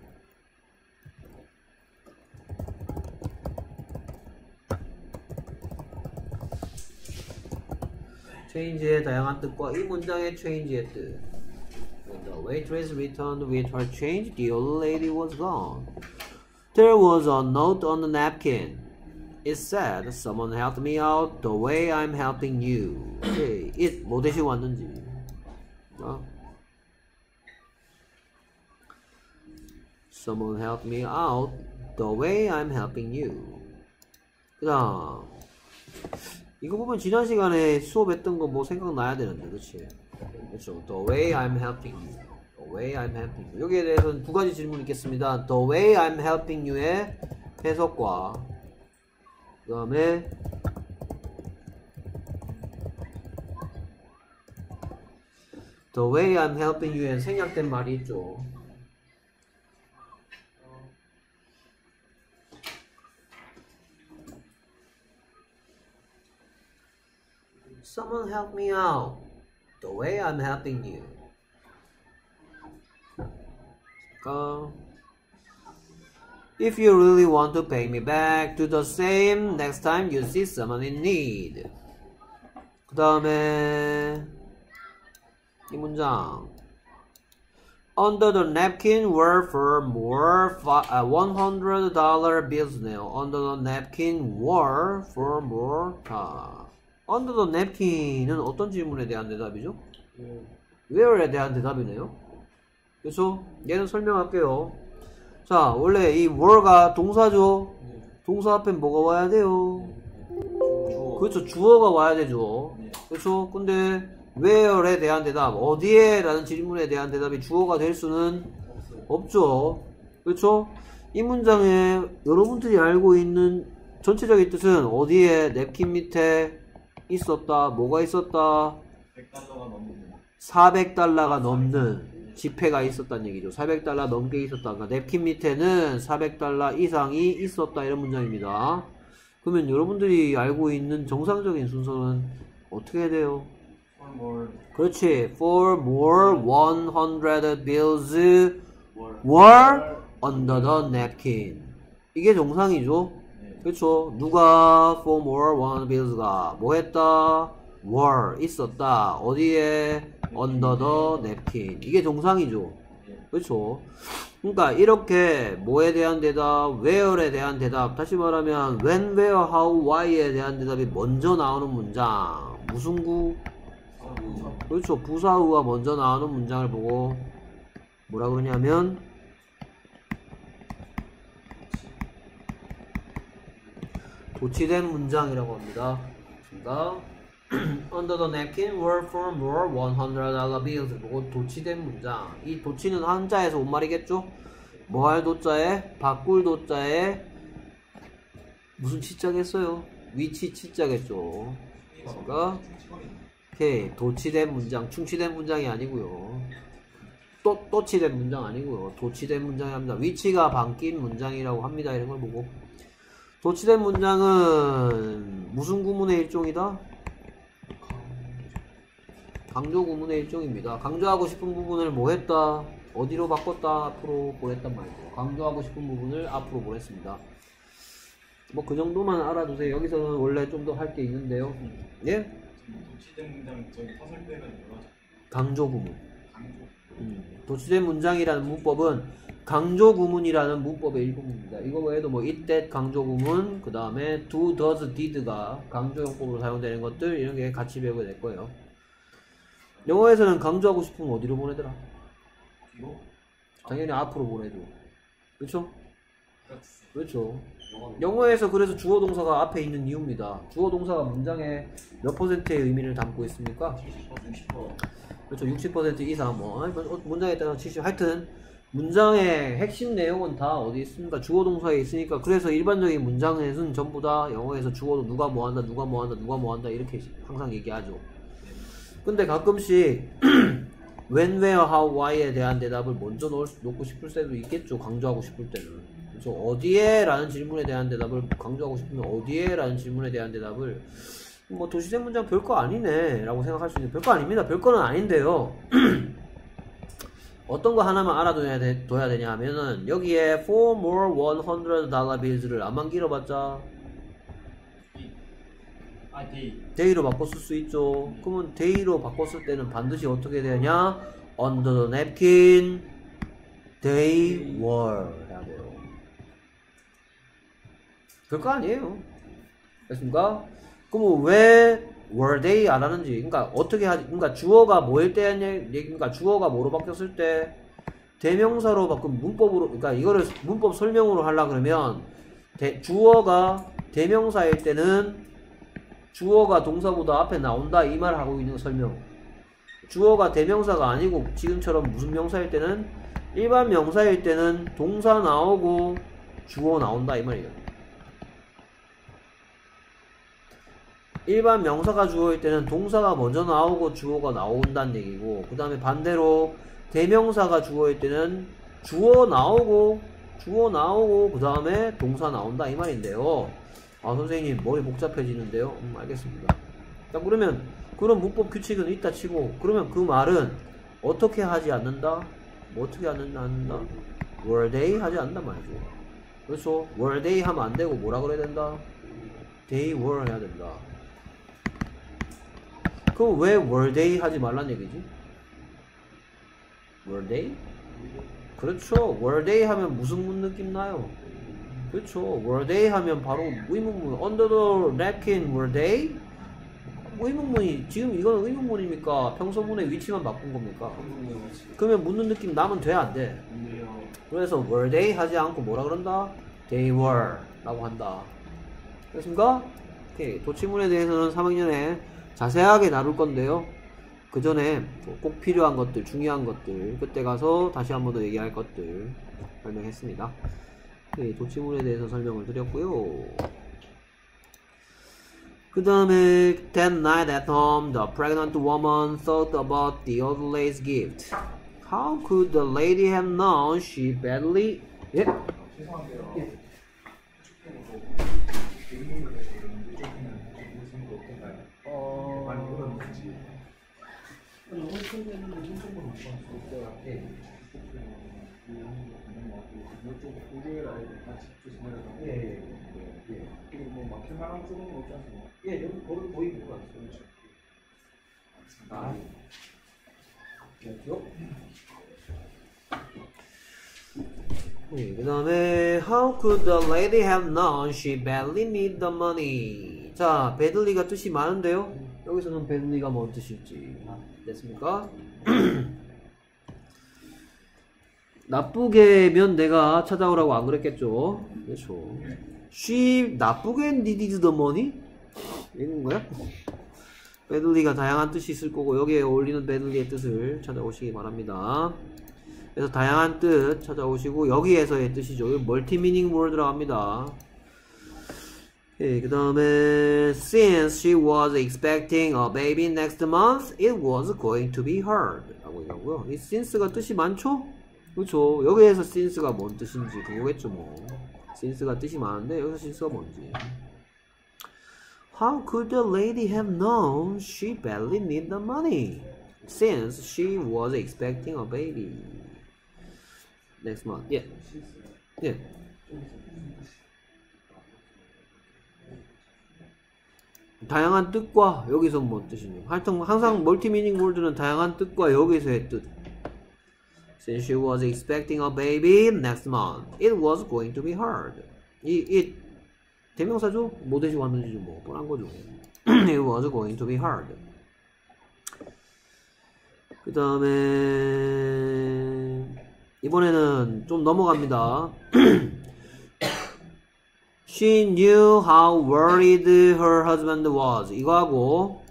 change의 다양한 뜻과 이 문장의 change의 뜻. When the waitress returned with her change, the old lady was gone. There was a note on the napkin. It said, someone helped me out the way I'm helping you. Okay. it 뭐 대신 왔는지. 어? Someone helped me out the way I'm helping you. 그 다음 이거 보면 지난 시간에 수업했던 거 뭐 생각나야 되는데 그치? 그렇죠. The way I'm helping you. The way I'm helping you. 여기에 대해서는 두 가지 질문 있겠습니다. The way I'm helping you의 해석과 그 다음에 The way I'm helping you에 생략된 말이 있죠. Someone help me out the way I'm helping you. Go. If you really want to pay me back, do the same next time you see someone in need. 그 다음에 이 문장. Under the napkin were for more uh, one hundred dollar bills now. Under the napkin were for more. 자, under the napkin은 어떤 질문에 대한 대답이죠? 그 where에 대한 대답이네요. 그렇죠? 얘는 설명할게요. 자, 원래 이 were가 동사죠. 동사 앞에 뭐가 와야 돼요? 주어. 그렇죠. 주어가 와야 되죠. 네. 그렇죠. 근데 where에 대한 대답, 어디에? 라는 질문에 대한 대답이 주어가 될 수는 없어요. 없죠. 그렇죠? 이 문장에 여러분들이 알고 있는 전체적인 뜻은 어디에? 냅킨 밑에 있었다. 뭐가 있었다? 백 달러가 넘는. 사백 달러가 넘는 지폐가 있었다는 얘기죠. 사백 달러 넘게 있었다. 그러니까 냅킨 밑에는 사백 달러 이상이 있었다. 이런 문장입니다. 그러면 여러분들이 알고 있는 정상적인 순서는 어떻게 해야 돼요? For more. 그렇지. For more one hundred bills Were. were under the napkin. 이게 정상이죠. 네. 그렇죠. 누가 for more one hundred bills가 뭐 했다? were 있었다. 어디에? under the napkin. 이게 정상이죠. 네. 그렇죠. 그러니까 이렇게 뭐에 대한 대답, where에 대한 대답, 다시 말하면 when, where, how, why에 대한 대답이 먼저 나오는 문장. 무슨 구? 사부. 그렇죠. 부사구가 먼저 나오는 문장을 보고 뭐라 그러냐면 도치된 문장이라고 합니다. 그러니까 under the napkin were for more one hundred dollar bills. 보고 도치된 문장. 이 도치는 한자에서 온 말이겠죠? 뭐 할 도자에? 바꿀 도자에 무슨 치자겠어요? 위치 치자겠죠. 그러니까 오케이. 도치된 문장, 충치된 문장이 아니고요. 또, 또치된 문장 아니고요. 도치된 문장이 합니다. 위치가 바뀐 문장이라고 합니다. 이런 걸 보고. 도치된 문장은 무슨 구문의 일종이다? 강조 구문의 일종입니다. 강조하고 싶은 부분을 뭐 했다? 어디로 바꿨다? 앞으로 보냈단 말이죠. 강조하고 싶은 부분을 앞으로 보냈습니다. 뭐 그 정도만 알아두세요. 여기서는 원래 좀 더 할 게 있는데요. 예? 도치된 문장 저기 퍼즐 빼면 뭐가 강조 구문. 강조. 음, 도치된 문장이라는 문법은 강조 구문이라는 문법의 일부분입니다. 이거 외에도 뭐 it, that 강조 구문, 그 다음에 do, does, did가 강조 용법으로 사용되는 것들 이런 게 같이 배우게 될 거예요. 영어에서는 강조하고 싶으면 어디로 보내더라? 뒤로. 당연히 앞으로 보내줘. 그렇죠? 그렇지. 그렇죠. 영어로. 영어에서 그래서 주어 동사가 앞에 있는 이유입니다. 주어 동사가 문장에 몇 퍼센트의 의미를 담고 있습니까? 칠십 퍼센트, 육십 퍼센트. 그렇죠. 육십 퍼센트 이상 뭐 문장에 따라 칠십 하여튼 문장의 핵심 내용은 다 어디 있습니까? 주어 동사에 있으니까. 그래서 일반적인 문장에서는 전부 다 영어에서 주어도 누가 뭐 한다, 누가 뭐 한다, 누가 뭐 한다 이렇게 항상 얘기하죠. 근데 가끔씩 when, where, how, why에 대한 대답을 먼저 넣을, 놓고 싶을 때도 있겠죠. 강조하고 싶을 때는. 그래서 어디에? 라는 질문에 대한 대답을 강조하고 싶으면 어디에? 라는 질문에 대한 대답을 뭐 도시된 문장 별거 아니네 라고 생각할 수 있는, 별거 아닙니다. 별거는 아닌데요. 어떤 거 하나만 알아둬야 돼, 둬야 되냐 하면은 여기에 for more one hundred dollar bills를 안만 길어봤자 아, 데이. day로 바꿔 쓸 수 있죠. 그러면 day로 바꿨을 때는 반드시 어떻게 되냐? under the napkin they were 해야 돼요. 별거 아니에요. 됐습니까? 그럼 왜 were they 안 하는지, 그러니까 어떻게 하지? 그러니까 주어가 뭐일 때냐 얘기니까 주어가 뭐로 바뀌었을 때 대명사로 바꾼 문법으로, 그러니까 이거를 문법 설명으로 하려 그러면 대, 주어가 대명사일 때는 주어가 동사보다 앞에 나온다 이 말 하고 있는 설명. 주어가 대명사가 아니고 지금처럼 무슨 명사일 때는 일반 명사일 때는 동사 나오고 주어 나온다 이 말이에요. 일반 명사가 주어일 때는 동사가 먼저 나오고 주어가 나온다는 얘기고, 그 다음에 반대로 대명사가 주어일 때는 주어 나오고 주어 나오고 그 다음에 동사 나온다 이 말인데요. 아 선생님 머리 복잡해지는데요. 음 알겠습니다. 자 그러면 그런 문법 규칙은 있다 치고, 그러면 그 말은 어떻게 하지 않는다? 뭐 어떻게 않는다? 않는다? were they 하지 않는단 말이죠. 그렇죠. were they 하면 안 되고 뭐라 그래야 된다? they were 해야 된다. 그럼 왜 were they 하지 말란 얘기지? were they? 그렇죠. were they 하면 무슨 문 느낌 나요? 그렇죠. were they 하면 바로 의문문. under the napkin were they? 의문문이 지금 이거는 의문문입니까? 평소문의 위치만 바꾼 겁니까? 그러면 묻는 느낌 나면 돼, 안 돼? 그래서 were they 하지 않고 뭐라 그런다? they were 라고 한다. 됐습니까? 오케이. 도치문에 대해서는 삼 학년에 자세하게 다룰 건데요. 그 전에 꼭 필요한 것들, 중요한 것들, 그때 가서 다시 한 번 더 얘기할 것들 설명했습니다. 오케이. 도치문에 대해서 설명을 드렸고요. 그 다음에 that night at home, the pregnant woman thought about the old lady's gift. How could the lady have known she badly... 예? 죄송한데요. 예. 어... 많이 물었는지. 영어 책에는 무슨 정보 못 봤어. 예. 이쪽 고객을 알고 같이 조심해서. 예, 예, 예. 그리고 뭐 마켓만 쓰는 거 없지 않습니까? 예, 여기 거기 거의 못 봤어요. 아, 됐죠? 네, 그 다음에 How could the lady have known she badly need the money? 자, badly가 뜻이 많은데요? 여기서는 badly가 뭔 뜻일지 됐습니까? 나쁘게면 내가 찾아오라고 안 그랬겠죠? 그렇죠. She 나쁘게 needed the money? 이런 거야? badly가 다양한 뜻이 있을 거고 여기에 어울리는 badly의 뜻을 찾아오시기 바랍니다. 그래서 다양한 뜻 찾아오시고 여기에서의 뜻이죠. 멀티 미닝 월드라고 합니다. 그 다음에 Since she was expecting a baby next month, it was going to be hard 라고 얘기하고요. 이 since가 뜻이 많죠? 그렇죠. 여기에서 since가 뭔 뜻인지 그거겠죠 뭐. since가 뜻이 많은데 여기서 since가 뭔지. How could the lady have known she badly needed the money since she was expecting a baby next month? 예. 예. 다양한 뜻과 여기서 뭔 뜻이냐. 하여튼 항상 멀티미닝 월드는 다양한 뜻과 여기서의 뜻. Since she was expecting a baby next month, it was going to be hard. 이, 이 대명사죠? 뭐 대신 왔는지 뭐 뻔한 거죠. It was going to be hard. 그 다음에 이번에는 좀 넘어갑니다. She knew how worried her husband was. 이거하고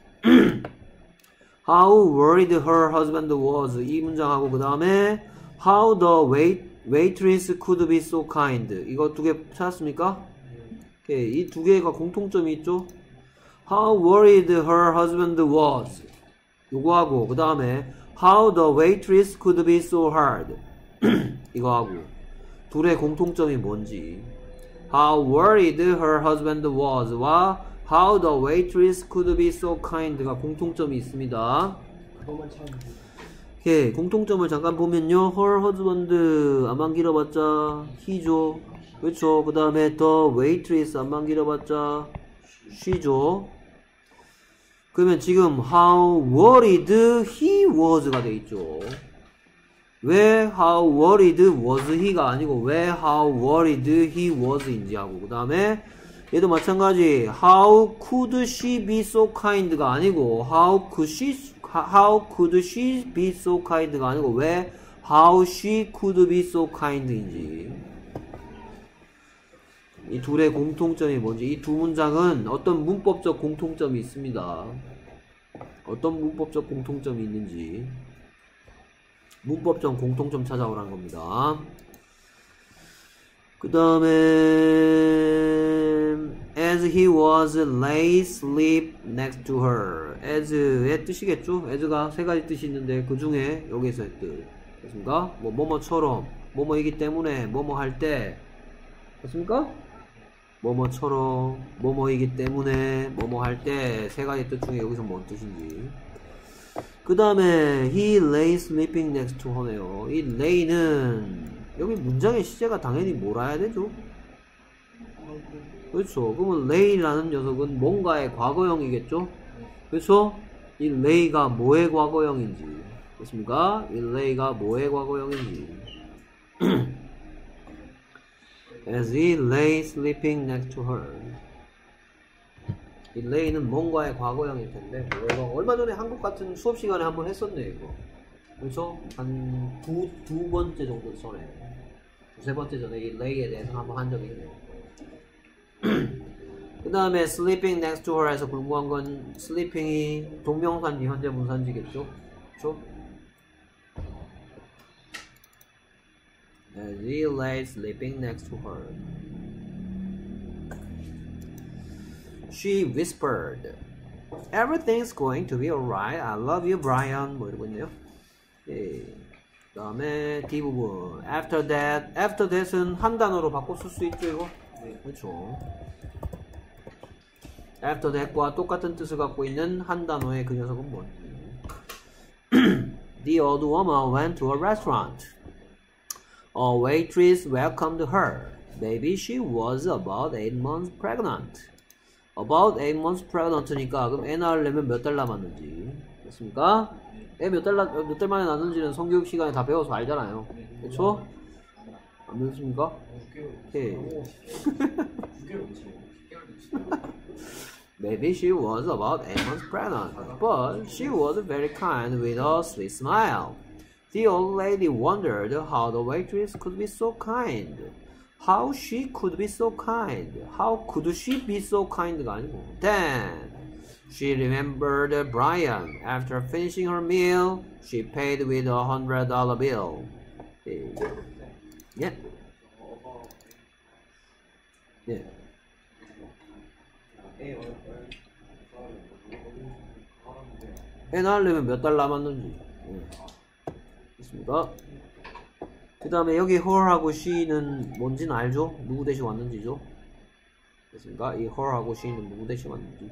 How worried her husband was. 이 문장하고 그 다음에 How the wait, waitress could be so kind. 이거 두 개 찾았습니까? 이 두 개가 공통점이 있죠? How worried her husband was. 요거하고 그 다음에 How the waitress could be so hard. 이거하고 둘의 공통점이 뭔지. How worried her husband was 와 How the waitress could be so kind가 공통점이 있습니다. 그것만 참. 예, 공통점을 잠깐 보면요. her husband 안만 길어봤자 he죠. 그렇죠. 그 다음에 the waitress 안만 길어봤자 she죠. 그러면 지금 how worried he was가 돼 있죠. 왜 how worried was he가 아니고 왜 how worried he was인지 하고 그 다음에 얘도 마찬가지 how could she be so kind가 아니고 how could she how could she be so kind가 아니고 왜 how she could be so kind인지 이 둘의 공통점이 뭔지 이 두 문장은 어떤 문법적 공통점이 있습니다. 어떤 문법적 공통점이 있는지 문법적 공통점 찾아오라는 겁니다. 그 다음에 as he was lay sleep next to her. as의 뜻이겠죠? as가 세 가지 뜻이 있는데 그 중에 여기서의 뜻 됐습니까? 뭐 뭐뭐처럼 뭐뭐이기 때문에 뭐뭐 할 때 됐습니까? 뭐뭐처럼 뭐뭐이기 때문에 뭐뭐 할 때 세 가지 뜻 중에 여기서 뭔 뜻인지 그 다음에 he lay sleeping next to her네요. 이 lay는 여기 문장의 시제가 당연히 뭐라 해야 되죠? 그렇죠. 그러면 lay라는 녀석은 뭔가의 과거형이겠죠? 그렇죠? 이 lay가 뭐의 과거형인지 됐습니까? 이 lay가 뭐의 과거형인지 as he lay sleeping next to her 이 lay는 뭔가의 과거형일 텐데 뭐 이거 얼마 전에 한국 같은 수업 시간에 한번 했었네 이거. 그렇죠? 한 두 두 번째 정도 전에 두세 번째 전에 이 lay에 대해서 한번 한 적이 있네요. 그 다음에 sleeping next to her에서 궁금한 건 sleeping이 동명사인지 현재 분사인지겠죠? 그렇죠? As he lay sleeping next to her, she whispered, "Everything's going to be alright. I love you, Brian." 뭐 이러고 있네요. 예. 그 다음에 뒷부분 after that, after that은 한 단어로 바꿔 쓸 수 있죠 이거? 네, 그렇죠. after that과 똑같은 뜻을 갖고 있는 한 단어의 그 녀석은 뭔지. The old woman went to a restaurant. A waitress welcomed her. Maybe she was about eight months pregnant. About eight months pregnant니까 그럼 애 낳으려면 몇 달 남았는지 됐습니까? 애 몇 달 몇 달 만에 낳는지는 성교육 시간에 다 배워서 알잖아요. 그렇죠? 안 배웠습니까? 오케이. Maybe she was about eight months pregnant, but she was very kind with a sweet smile. The old lady wondered how the waitress could be so kind. How she could be so kind. How could she be so kind가 아니고. Then she remembered Brian. After finishing her meal, she paid with a hundred dollar bill. Yeah. Yeah. 애 낳으려면 몇 달 남았는지. 네. 됐습니까? 그 다음에 여기 her하고 she는 뭔지는 알죠? 누구 대신 왔는지죠? 됐습니까? 이 her하고 she는 누구 대신 왔는지.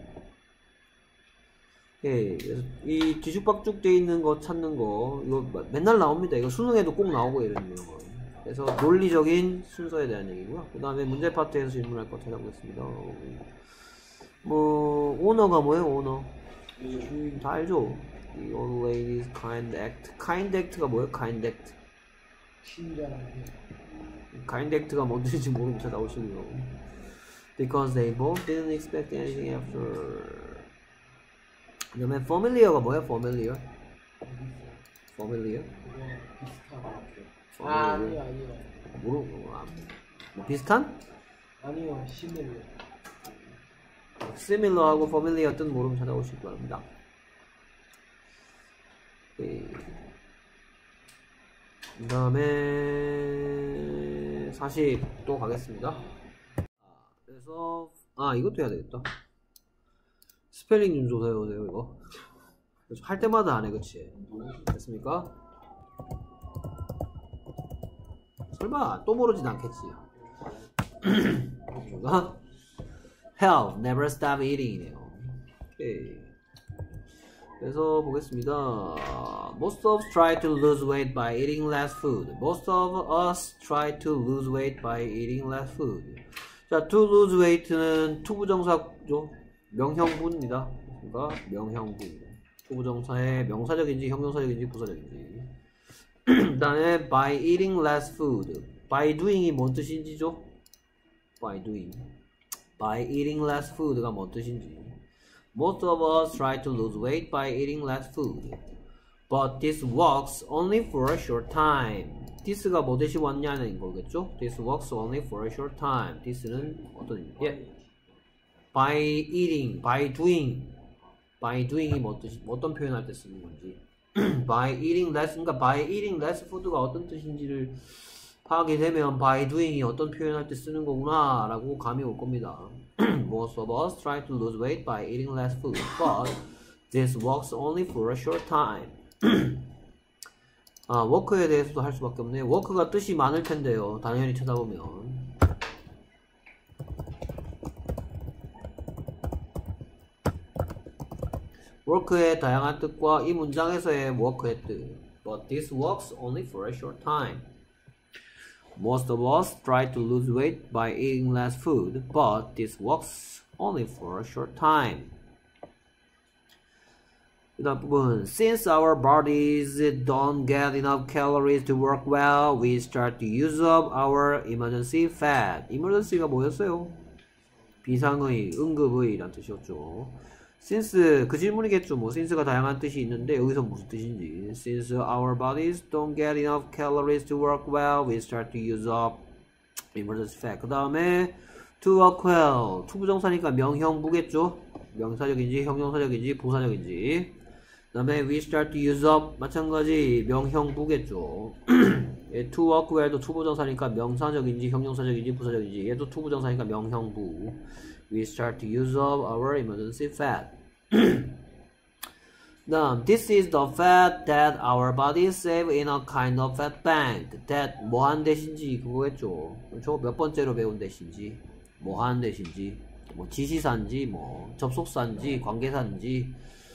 예, 그래서 이 뒤죽박죽 돼 있는 거 찾는 거 이거 맨날 나옵니다. 이거 수능에도 꼭 나오고 이런 거. 그래서 논리적인 순서에 대한 얘기고요. 그 다음에 문제 파트에서 질문할 거 찾아보겠습니다. 뭐 오너가 뭐예요? 오너 다 알죠? The old lady's kind act. kind act가 뭐예요? kind act. 친절하게. kind act가 뭔지 모르고 찾아오시네요. Because they both didn't expect anything after. 그 다음에 familiar가 뭐예요? familiar. familiar. 그거 비슷한. 아 아니요 아니요. 모르고 아, 뭐 비슷한? 아니요 시밀러. similar하고 familiar 뜻 모르면 찾아오실 바랍니다. 네. 그 다음에 사십 또 가겠습니다. 그래서 아 이것도 해야 되겠다. 스펠링 좀 조사해보세요 이거. 할 때마다 안해 그치? 됐습니까? 설마 또 모르진 않겠지. 뭔가 Help, never stop eating이네요. 오케이. 그래서 보겠습니다. Most of us try to lose weight by eating less food. Most of us try to lose weight by eating less food. 자, to lose weight는 투부정사죠. 명형부입니다. 그러니까 명형부. 투부정사의 명사적인지 형용사적인지 부사적인지. 그 다음에 by eating less food. by doing이 뭔 뜻인지죠? by doing. by eating less food가 뭔 뜻인지. Most of us try to lose weight by eating less food. But this works only for a short time. this가 뭐 대신 왔냐는 거겠죠? This works only for a short time. this는 어떤 예. by eating, by doing. by doing이 뭐 뜻이 어떤 표현할 때 쓰는 건지. by eating less 그러니까 by eating less food가 어떤 뜻인지를 파악이 되면 by doing이 어떤 표현할 때 쓰는 거구나 라고 감이 올 겁니다. Most of us try to lose weight by eating less food, but this works only for a short time. 아, work에 대해서도 할 수밖에 없네요. work가 뜻이 많을 텐데요. 당연히 찾아보면. work의 다양한 뜻과 이 문장에서의 work의 뜻. But this works only for a short time. Most of us try to lose weight by eating less food, but this works only for a short time. 그 다음 부분 Since our bodies don't get enough calories to work well, we start to use up our emergency fat. emergency가 뭐였어요? 비상의, 응급의란 뜻이었죠. since 그 질문이겠죠. 뭐 since가 다양한 뜻이 있는데 여기서 무슨 뜻인지. Since our bodies don't get enough calories to work well, we start to use up emergency fat. 그 다음에 to work well. 투부정사니까 명형부겠죠. 명사적인지 형용사적인지 부사적인지. 그 다음에 we start to use up 마찬가지 명형부겠죠. 예, to work well도 투부정사니까 명사적인지 형용사적인지 부사적인지. 얘도 투부정사니까 명형부. We start to use up our emergency fat. 다음, this is the fat that our bodies save in a kind of fat bank. that 뭐한 대신지 그거겠죠. 그렇죠? 몇 번째로 배운 대신지, 뭐한 대신지, 뭐 지시사인지, 뭐 접속사인지, 관계사인지.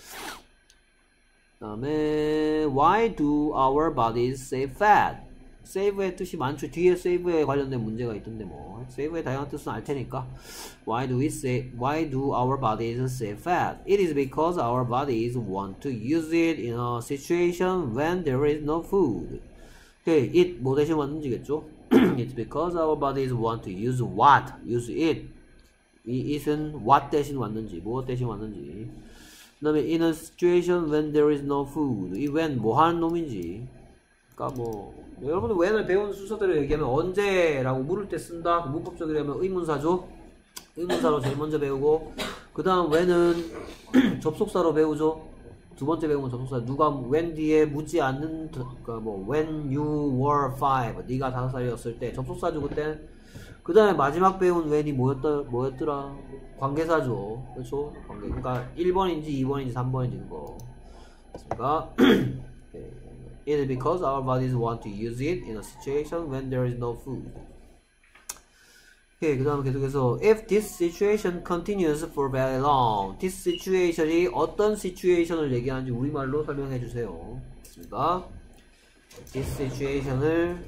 다음에 why do our bodies save fat? save의 뜻이 많죠. 뒤에 save에 관련된 문제가 있던데 뭐 save의 다양한 뜻은 알 테니까. Why do we save? Why do our bodies save fat? It is because our bodies want to use it in a situation when there is no food. Okay, it 뭐 대신 왔는지겠죠? It's because our bodies want to use what? Use it. 이 it은 what 대신 왔는지, 무엇 대신 왔는지. 그 다음에 in a situation when there is no food. 이 when 뭐 하는 놈인지. 그러니까 뭐 여러분들 when을 배운 순서대로 얘기하면 언제라고 물을 때 쓴다. 문법적으로 하면 의문사죠. 의문사로 제일 먼저 배우고 그 다음 when은 접속사로 배우죠. 두 번째 배우면 접속사. 누가 when 뒤에 묻지 않는 그러니까 뭐 when you were five 네가 다섯 살이었을 때 접속사죠 그때. 그 다음에 마지막 배운 when이 뭐였더, 뭐였더라? 관계사죠. 그렇죠? 관계. 그러니까 일 번인지 이 번인지 삼 번인지 그거. 그러니까 it is because our bodies want to use it in a situation when there is no food. 오케이, 그 다음에 계속해서 if this situation continues for very long. this situation이 어떤 situation을 얘기하는지 우리말로 설명해 주세요. 됐습니까? this situation을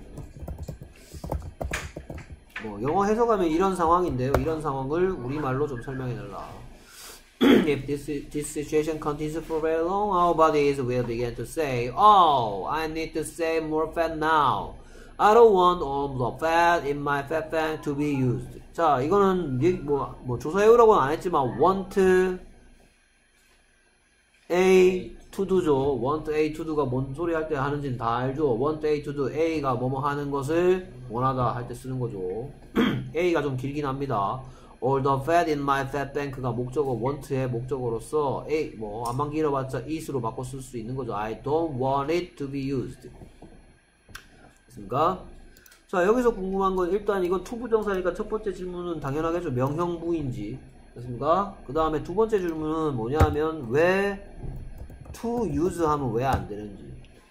뭐 영어 해석하면 이런 상황인데요. 이런 상황을 우리말로 좀 설명해 달라. If this, this situation continues for very long, our bodies will begin to say, oh, I need to save more fat now. I don't want all the fat in my fat bank to be used. 자, 이거는 뭐, 뭐 조사해오라고는 안 했지만 want A to do죠. want A to do가 뭔 소리 할 때 하는지는 다 알죠. want A to do. A가 뭐뭐 하는 것을 원하다 할 때 쓰는 거죠. A가 좀 길긴 합니다. All the fat in my fat bank가 목적어 want의 목적어로서 A 뭐 안만 길어봤자 it으로 바꿔 쓸 수 있는 거죠. I don't want it to be used. 됐습니까? 자, 여기서 궁금한 건 일단 이건 투부정사니까 첫 번째 질문은 당연하겠죠. 명형부인지. 됐습니까? 그 다음에 두 번째 질문은 뭐냐 하면 왜 to use 하면 왜 안 되는지.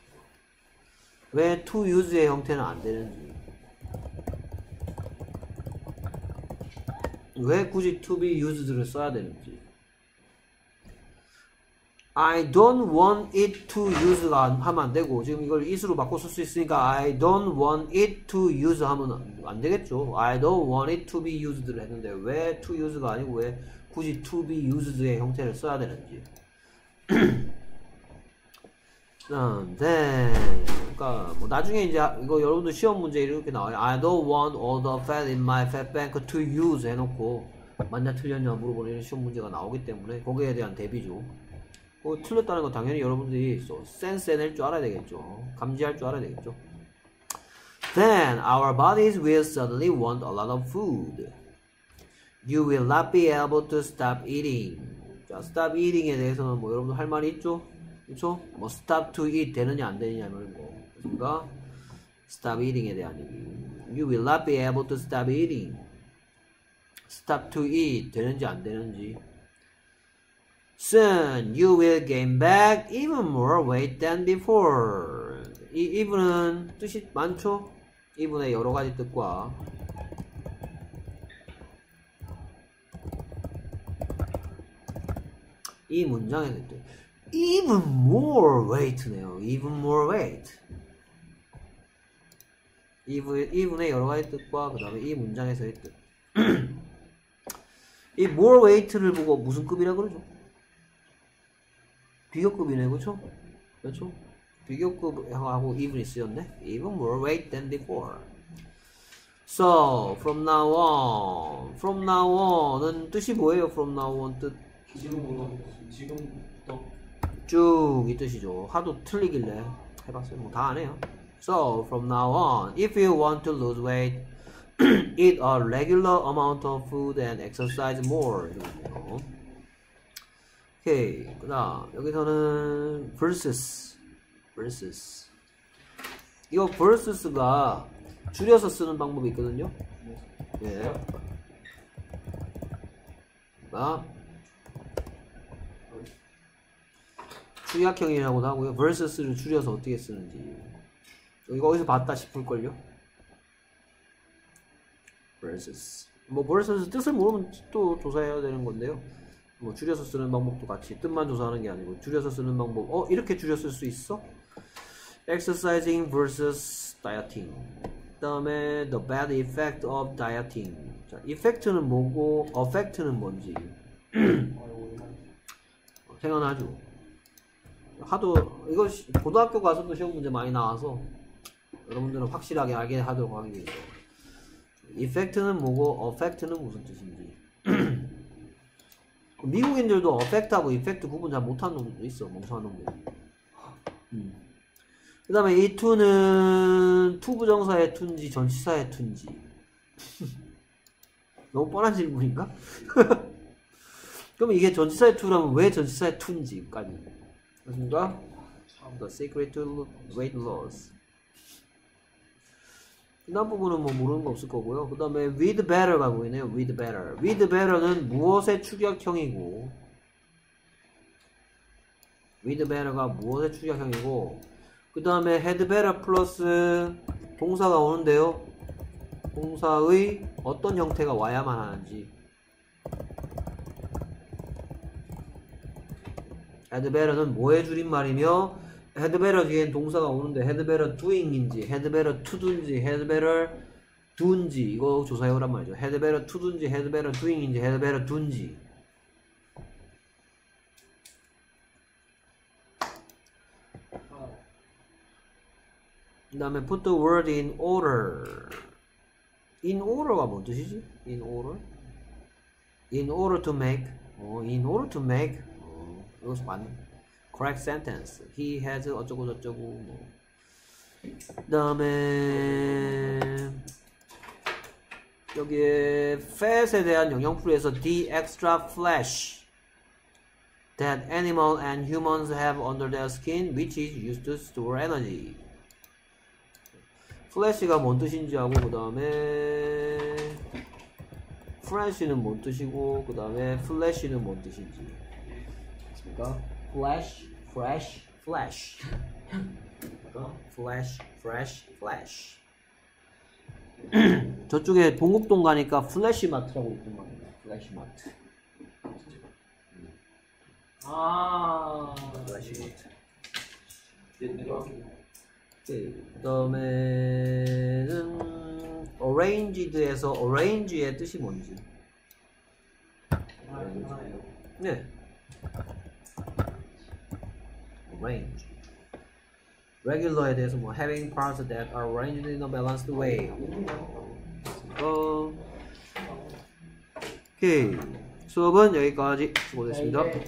왜 to use의 형태는 안 되는지. 왜 굳이 to be used를 써야 되는지. I don't want it to use가 하면 안 되고 지금 이걸 it으로 바꿔 쓸 수 있으니까 I don't want it to use 하면 안 되겠죠. I don't want it to be used를 했는데 왜 to use가 아니고 왜 굳이 to be used의 형태를 써야 되는지. 음, 네. 그러니까 뭐 나중에 이제 이거 여러분들 시험 문제 이렇게 나와요. I don't want all the fat in my fat bank to use 해놓고 맞냐 틀렸냐 물어보는 이런 시험 문제가 나오기 때문에 거기에 대한 대비죠. 어, 틀렸다는 건 당연히 여러분들이 센스 낼 줄 알아야 되겠죠. 감지할 줄 알아야 되겠죠. Then our bodies will suddenly want a lot of food. You will not be able to stop eating. 자, stop eating에 대해서는 뭐 여러분들 할 말이 있죠? 그쵸? 뭐 stop to eat 되느냐 안 되느냐 이런 거. 그러니까 stop eating에 대한 얘기. You will not be able to stop eating. stop to eat 되는지 안 되는지. Soon you will gain back even more weight than before. 이 even은 뜻이 많죠? even의 여러 가지 뜻과 이 문장의 뜻. even more weight네요. even more weight. even, even의 여러 가지 뜻과 그 다음에 이 문장에서의 뜻. 이 more weight를 보고 무슨 급이라 그러죠? 비교급이네, 그쵸? 그렇죠? 비교급하고 even이 쓰였네? even more weight than before. So, from now on. From now on은 뜻이 뭐예요? From now on 뜻. 지금부터 지금부터 쭉 이 뜻이죠. 하도 틀리길래 해봤어요. 뭐 다 안 해요. So, from now on, if you want to lose weight, eat a regular amount of food and exercise more. 이러거든요. 오케이. 그 다음, 여기서는 versus. versus. 이거 versus가 줄여서 쓰는 방법이 있거든요. 예. 나 축약형이라고도 하고요. versus를 줄여서 어떻게 쓰는지 이거 어디서 봤다 싶을걸요. versus 뭐 versus 뜻을 모르면 또 조사해야 되는 건데요. 뭐 줄여서 쓰는 방법도 같이 뜻만 조사하는 게 아니고 줄여서 쓰는 방법 어 이렇게 줄여 쓸 수 있어? exercising versus dieting. 그 다음에 the bad effect of dieting. 자, effect는 뭐고 affect는 뭔지 생각나죠? 하도 이거 시, 고등학교 가서도 시험 문제 많이 나와서 여러분들은 확실하게 알게 하도록 하기 위해서 effect는 뭐고 affect는 무슨 뜻인지. 미국인들도 affect하고 effect 구분 잘 못하는 놈도 있어. 멍청한 놈들. 음. 그 다음에 이 to는 to 부정사의 to인지 전치사의 to인지 너무 뻔한 질문인가? 그럼 이게 전치사의 to라면 왜 전치사의 to인지까지 맞습니까? The secret to weight loss. 그 다음 부분은 뭐 모르는 거 없을 거고요. 그 다음에 with better가 보이네요. with better. with better는 무엇의 축약형이고 with better가 무엇의 축약형이고 그 다음에 had better 플러스 동사가 오는데요. 동사의 어떤 형태가 와야만 하는지. had better는 뭐의 줄임말이며 had better 뒤엔 동사가 오는데 had better doing인지 had better to do인지 had better do인지 이거 조사해오란 말이죠. had better to do인지 had better doing인지 had better do인지. 그 다음에 put the word in order. in order가 뭔 뜻이지? in order? in order to make 어, in order to make 어, 이것이 맞네. correct sentence. he has 어쩌고 저쩌고 뭐. 그 다음에 여기에 fat에 대한 영양풀이에서 the extra flesh that animal and humans have under their skin which is used to store energy. flash가 뭔 뜻인지 하고 그 다음에 fresh는 뭔 뜻이고 그 다음에 flash는 뭔 뜻인지 맞습니까? flash, fresh, flash flash, fresh, flash 저쪽에 봉국동 가니까 플래시마트라고 있던 겁니다. 플래시마트 아 플래시마트 그 다음에는 arranged에서 arrange의 뜻이 뭔지. 네. arrange. regular에 대해서 뭐 having parts that are arranged in a balanced way. 어. 오케이. 수업은 여기까지. 수고했습니다.